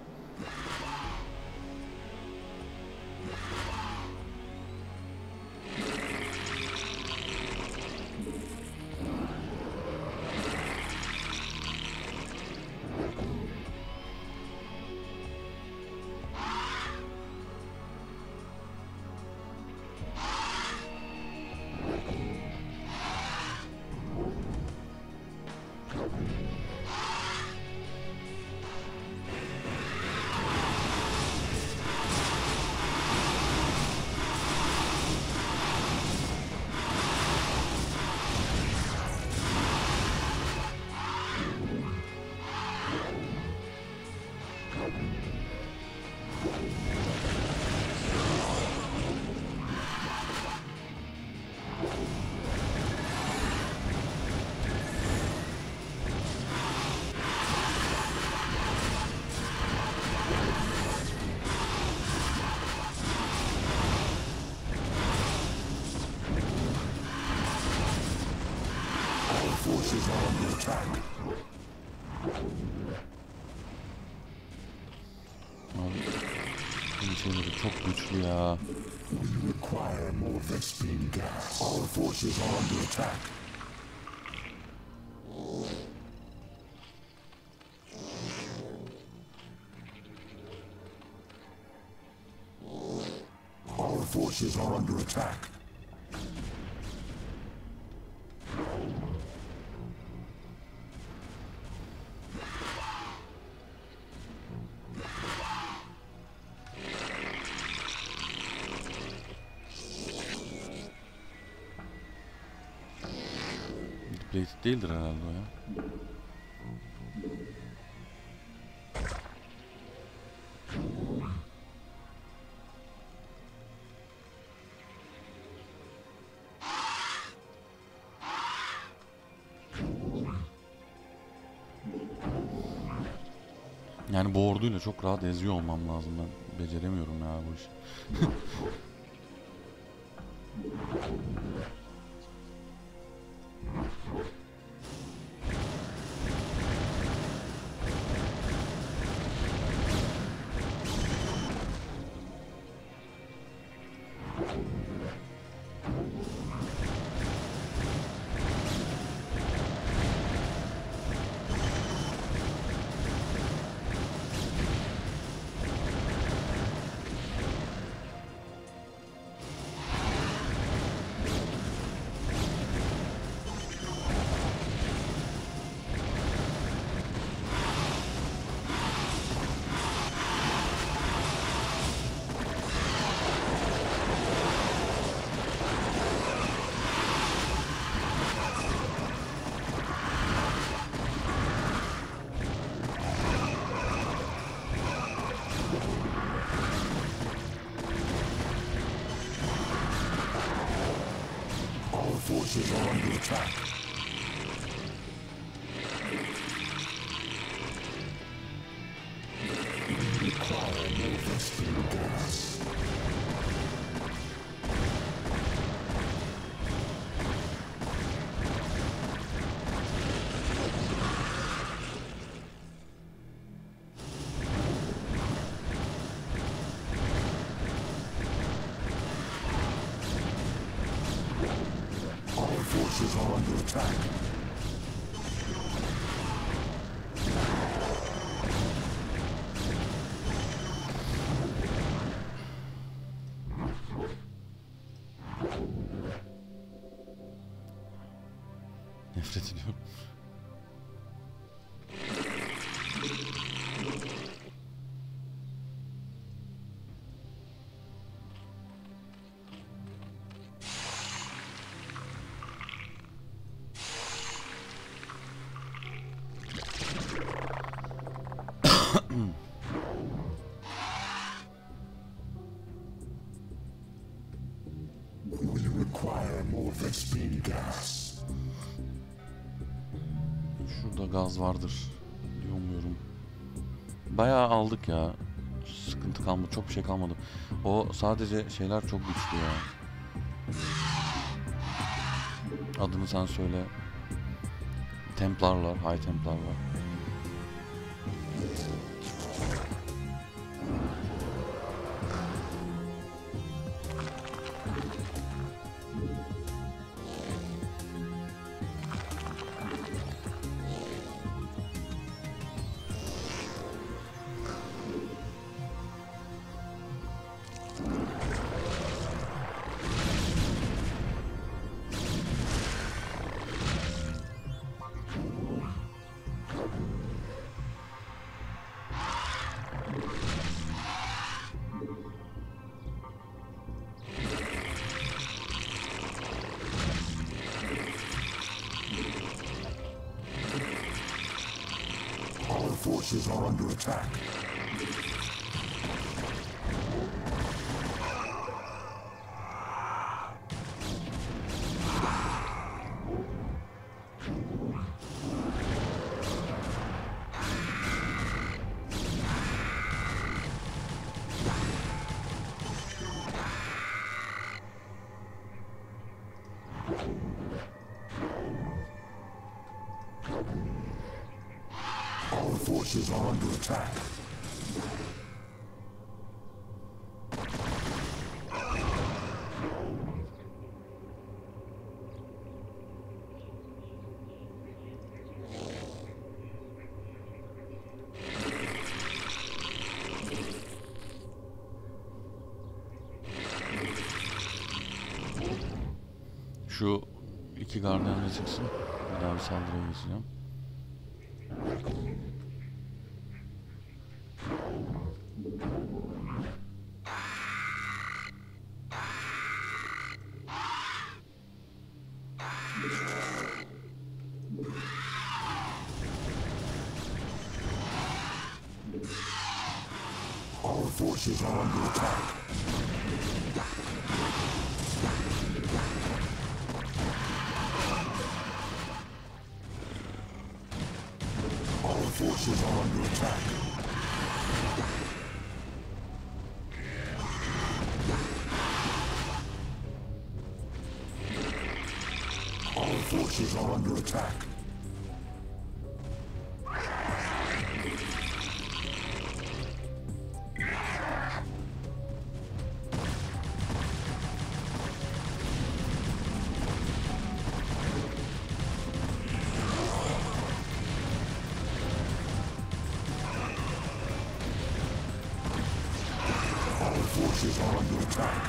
Forces are under attack. Abi, bu şeyleri çok güçlü ya. We require more Vespene gas. Our forces are under attack. Our forces are under attack. Plated değildir herhalde o ya. Yani bu orduyla çok rahat eziyor olmam lazım, ben beceremiyorum ya bu işi. Forces are under attack. We require more Vespene gas. Forces are under attack. Nefret ediyorum. Vespene gas. Şurada gaz vardır diye umuyorum. Bayağı aldık ya. Sıkıntı kalmadı. Çok bir şey kalmadı. O sadece şeyler çok güçlü ya. Adını sen söyle. Templarlar, High Templarlar. Our forces are under attack. Our forces are under attack. Şu iki gardiyanla çıksın. Bir daha bir saldırıya geçeceğim. Our forces are under attack. Our forces are under attack. Our forces are under attack. Our forces are under attack.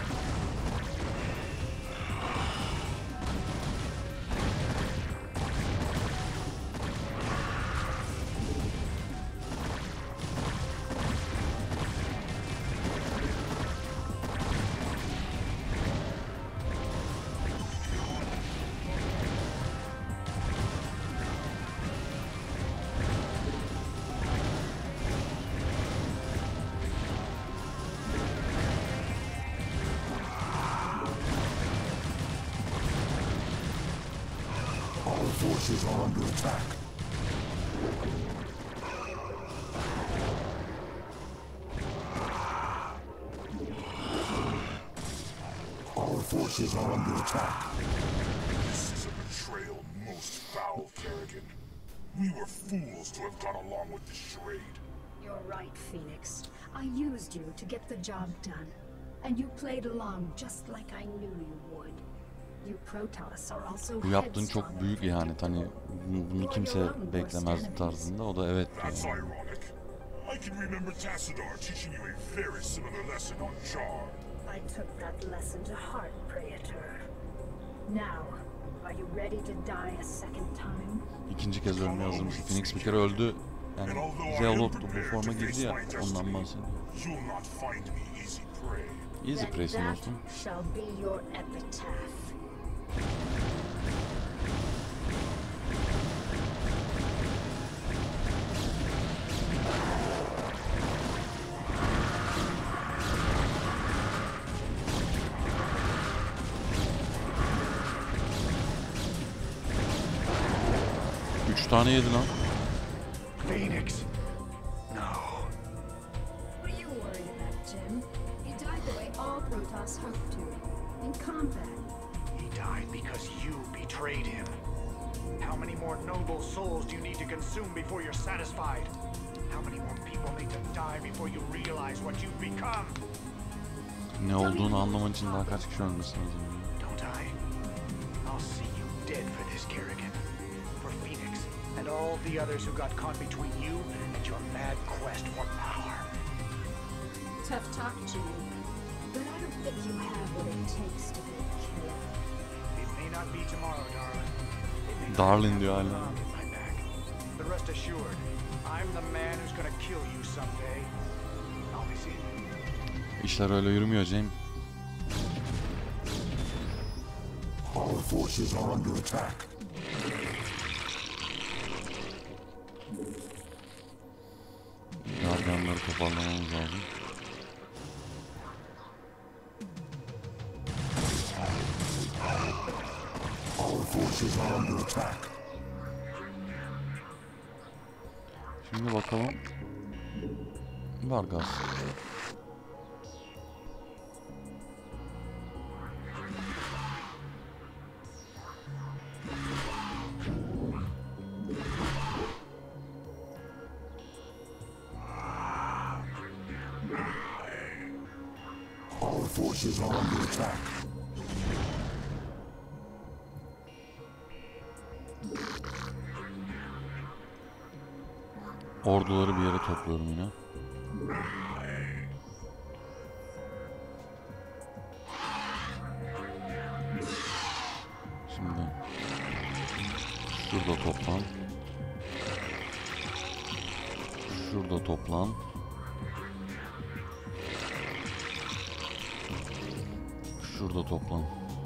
Our forces are under attack. Our forces are under attack. This is a betrayal most foul, Kerrigan. We were fools to have gone along with this charade. You're right, Phoenix. I used you to get the job done. And you played along just like I knew you would. You Protoss are also Bu yaptığın headstrong çok büyük and ihanet. Hani bunu kimse beklemezdi tarzında. O da evet That's diyor. ironic. I can remember Tassadar teaching you a very similar lesson on Char. I took that lesson to heart, Praetor. Now, are you ready to die a second time? İkinci kez ölmeye hazır mısın? Phoenix bir kere öldü. Yani Zealot bu forma girdi ya. Ondan bahsediyor. You'll not find me easy prey. Easy Then preysin that dostum. shall be your epitaph. Üç tane yedi lan. Phoenix. No. What are you worried about, Jim? You died the way all Protoss hoped to. In combat. He died because you betrayed him. How many more noble souls do you need to consume before you're satisfied? How many more people need to die before you realize what you've become? Ne olduğunu anlaman için daha kaç kişi ölmesi lazım? Don't I? I'll see you dead for this, Kerrigan. For Phoenix and all the others who got caught between you and your mad quest for power. Tough talk, Jimmy. But I don't think you have what it takes to be a killer. It may not be tomorrow, darling. It may not Darling have diyor to hala. belong in my back. But rest assured, I'm the man who's gonna kill you someday. I'll be seeing you. İşler öyle yürümüyor Cem. Our forces are under attack. Gardiyanları toparlamamız lazım. Our forces are under attack. Şimdi bakalım. Vargas. Our forces are under attack. Orduları bir yere topluyorum yine. Şimdi şurada toplan. Şurada toplan. Şurada toplan.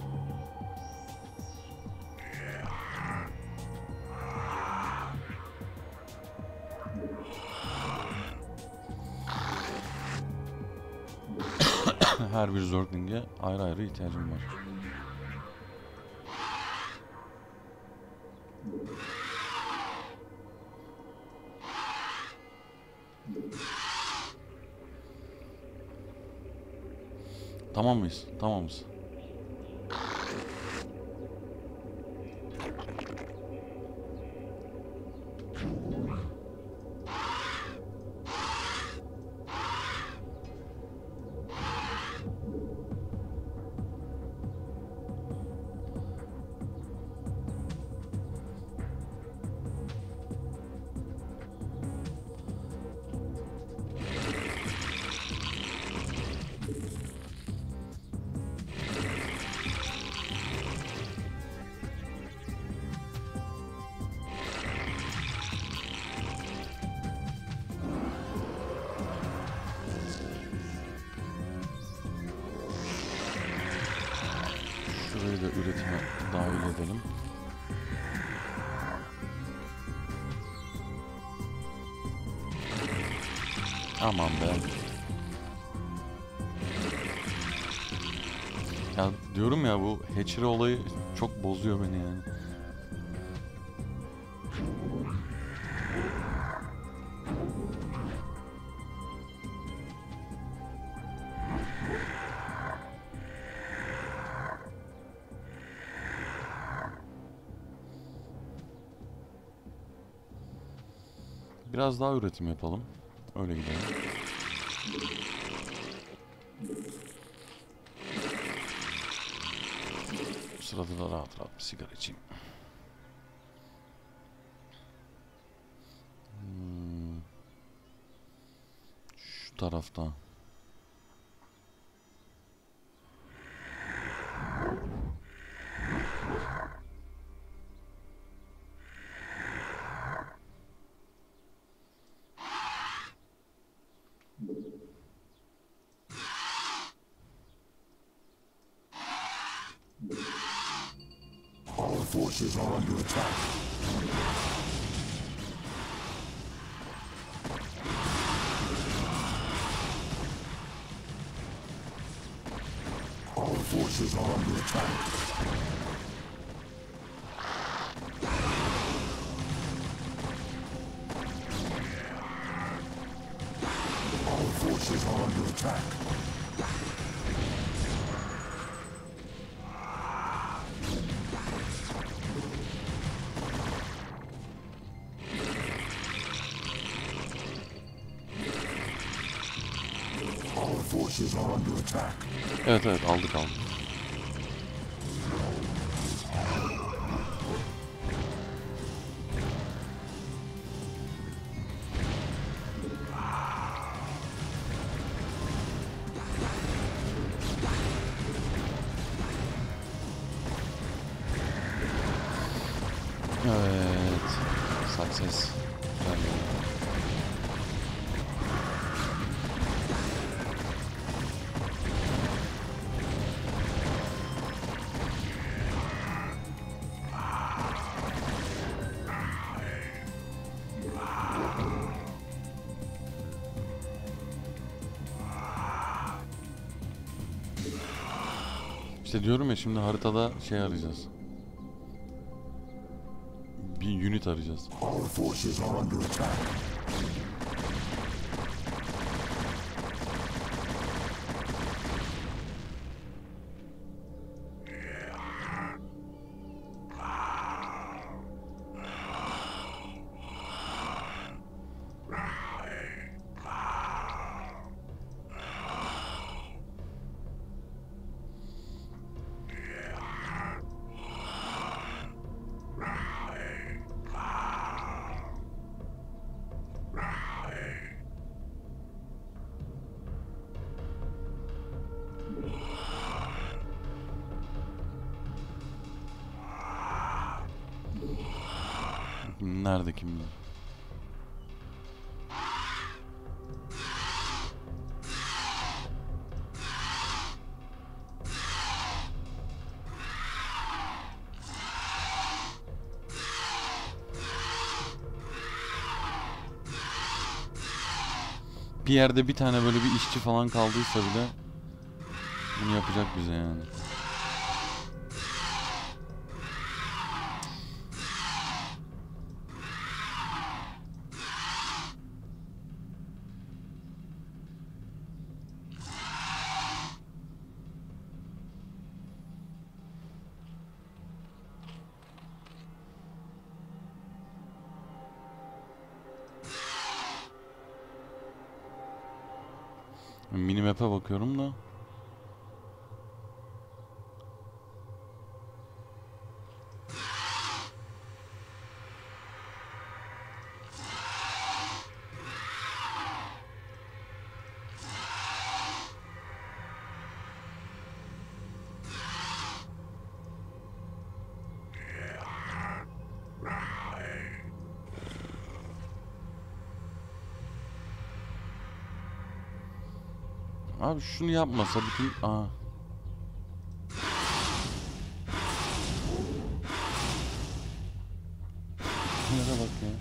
Her bir Zergling'e ayrı ayrı ihtiyacım var. Tamam mıyız? Tamamız. Şurayı da üretime dahil edelim. Aman be. Ya diyorum ya, bu hatchery olayı çok bozuyor beni yani. Biraz daha üretim yapalım. Öyle gidelim. Bu sırada da rahat rahat bir sigara içeyim. Hmm. Şu tarafta. Our forces are under attack. Our forces are under attack. forces are under attack. Evet evet aldık aldık. Evet. Success. Güzel oldu. İşte diyorum ya şimdi haritada şey arayacağız. Bir unit arayacağız. Our forces are under attack. Nerede kim bilir? Bir yerde bir tane böyle bir işçi falan kaldıysa bile bunu yapacak bize yani. Minimap'e bakıyorum da. Abi şunu yapmasa bütün... Aa. Şuna bak ya.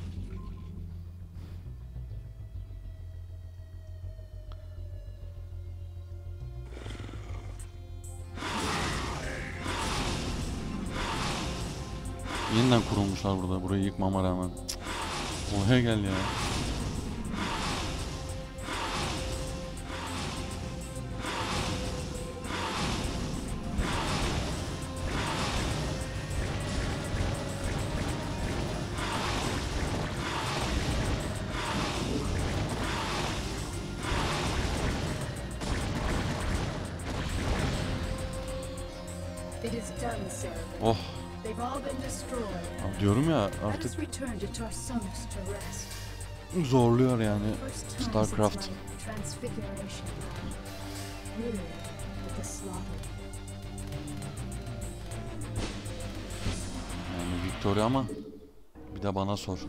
Yeniden kurulmuşlar burada. Burayı yıkmama rağmen. Cık. Olaya gel ya. It is done, Sarah. Oh. They've all been destroyed. Abi diyorum ya Let us artık return to Tarsunus to rest. zorluyor yani First time since StarCraft. my transfiguration. Weary with the slaughter. Yani Victoria ama bir de bana sor.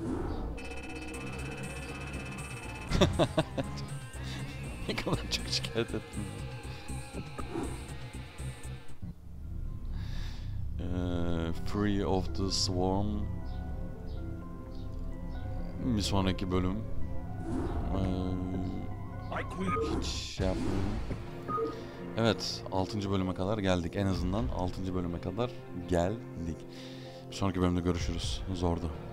Ne kadar çok şikayet ettim. Ee, Free of the Swarm. Bir sonraki bölüm. Ee, My queen. hiç şey yapmıyorum. Evet, altıncı bölüme kadar geldik. En azından altıncı bölüme kadar geldik. Bir sonraki bölümde görüşürüz. Zordu.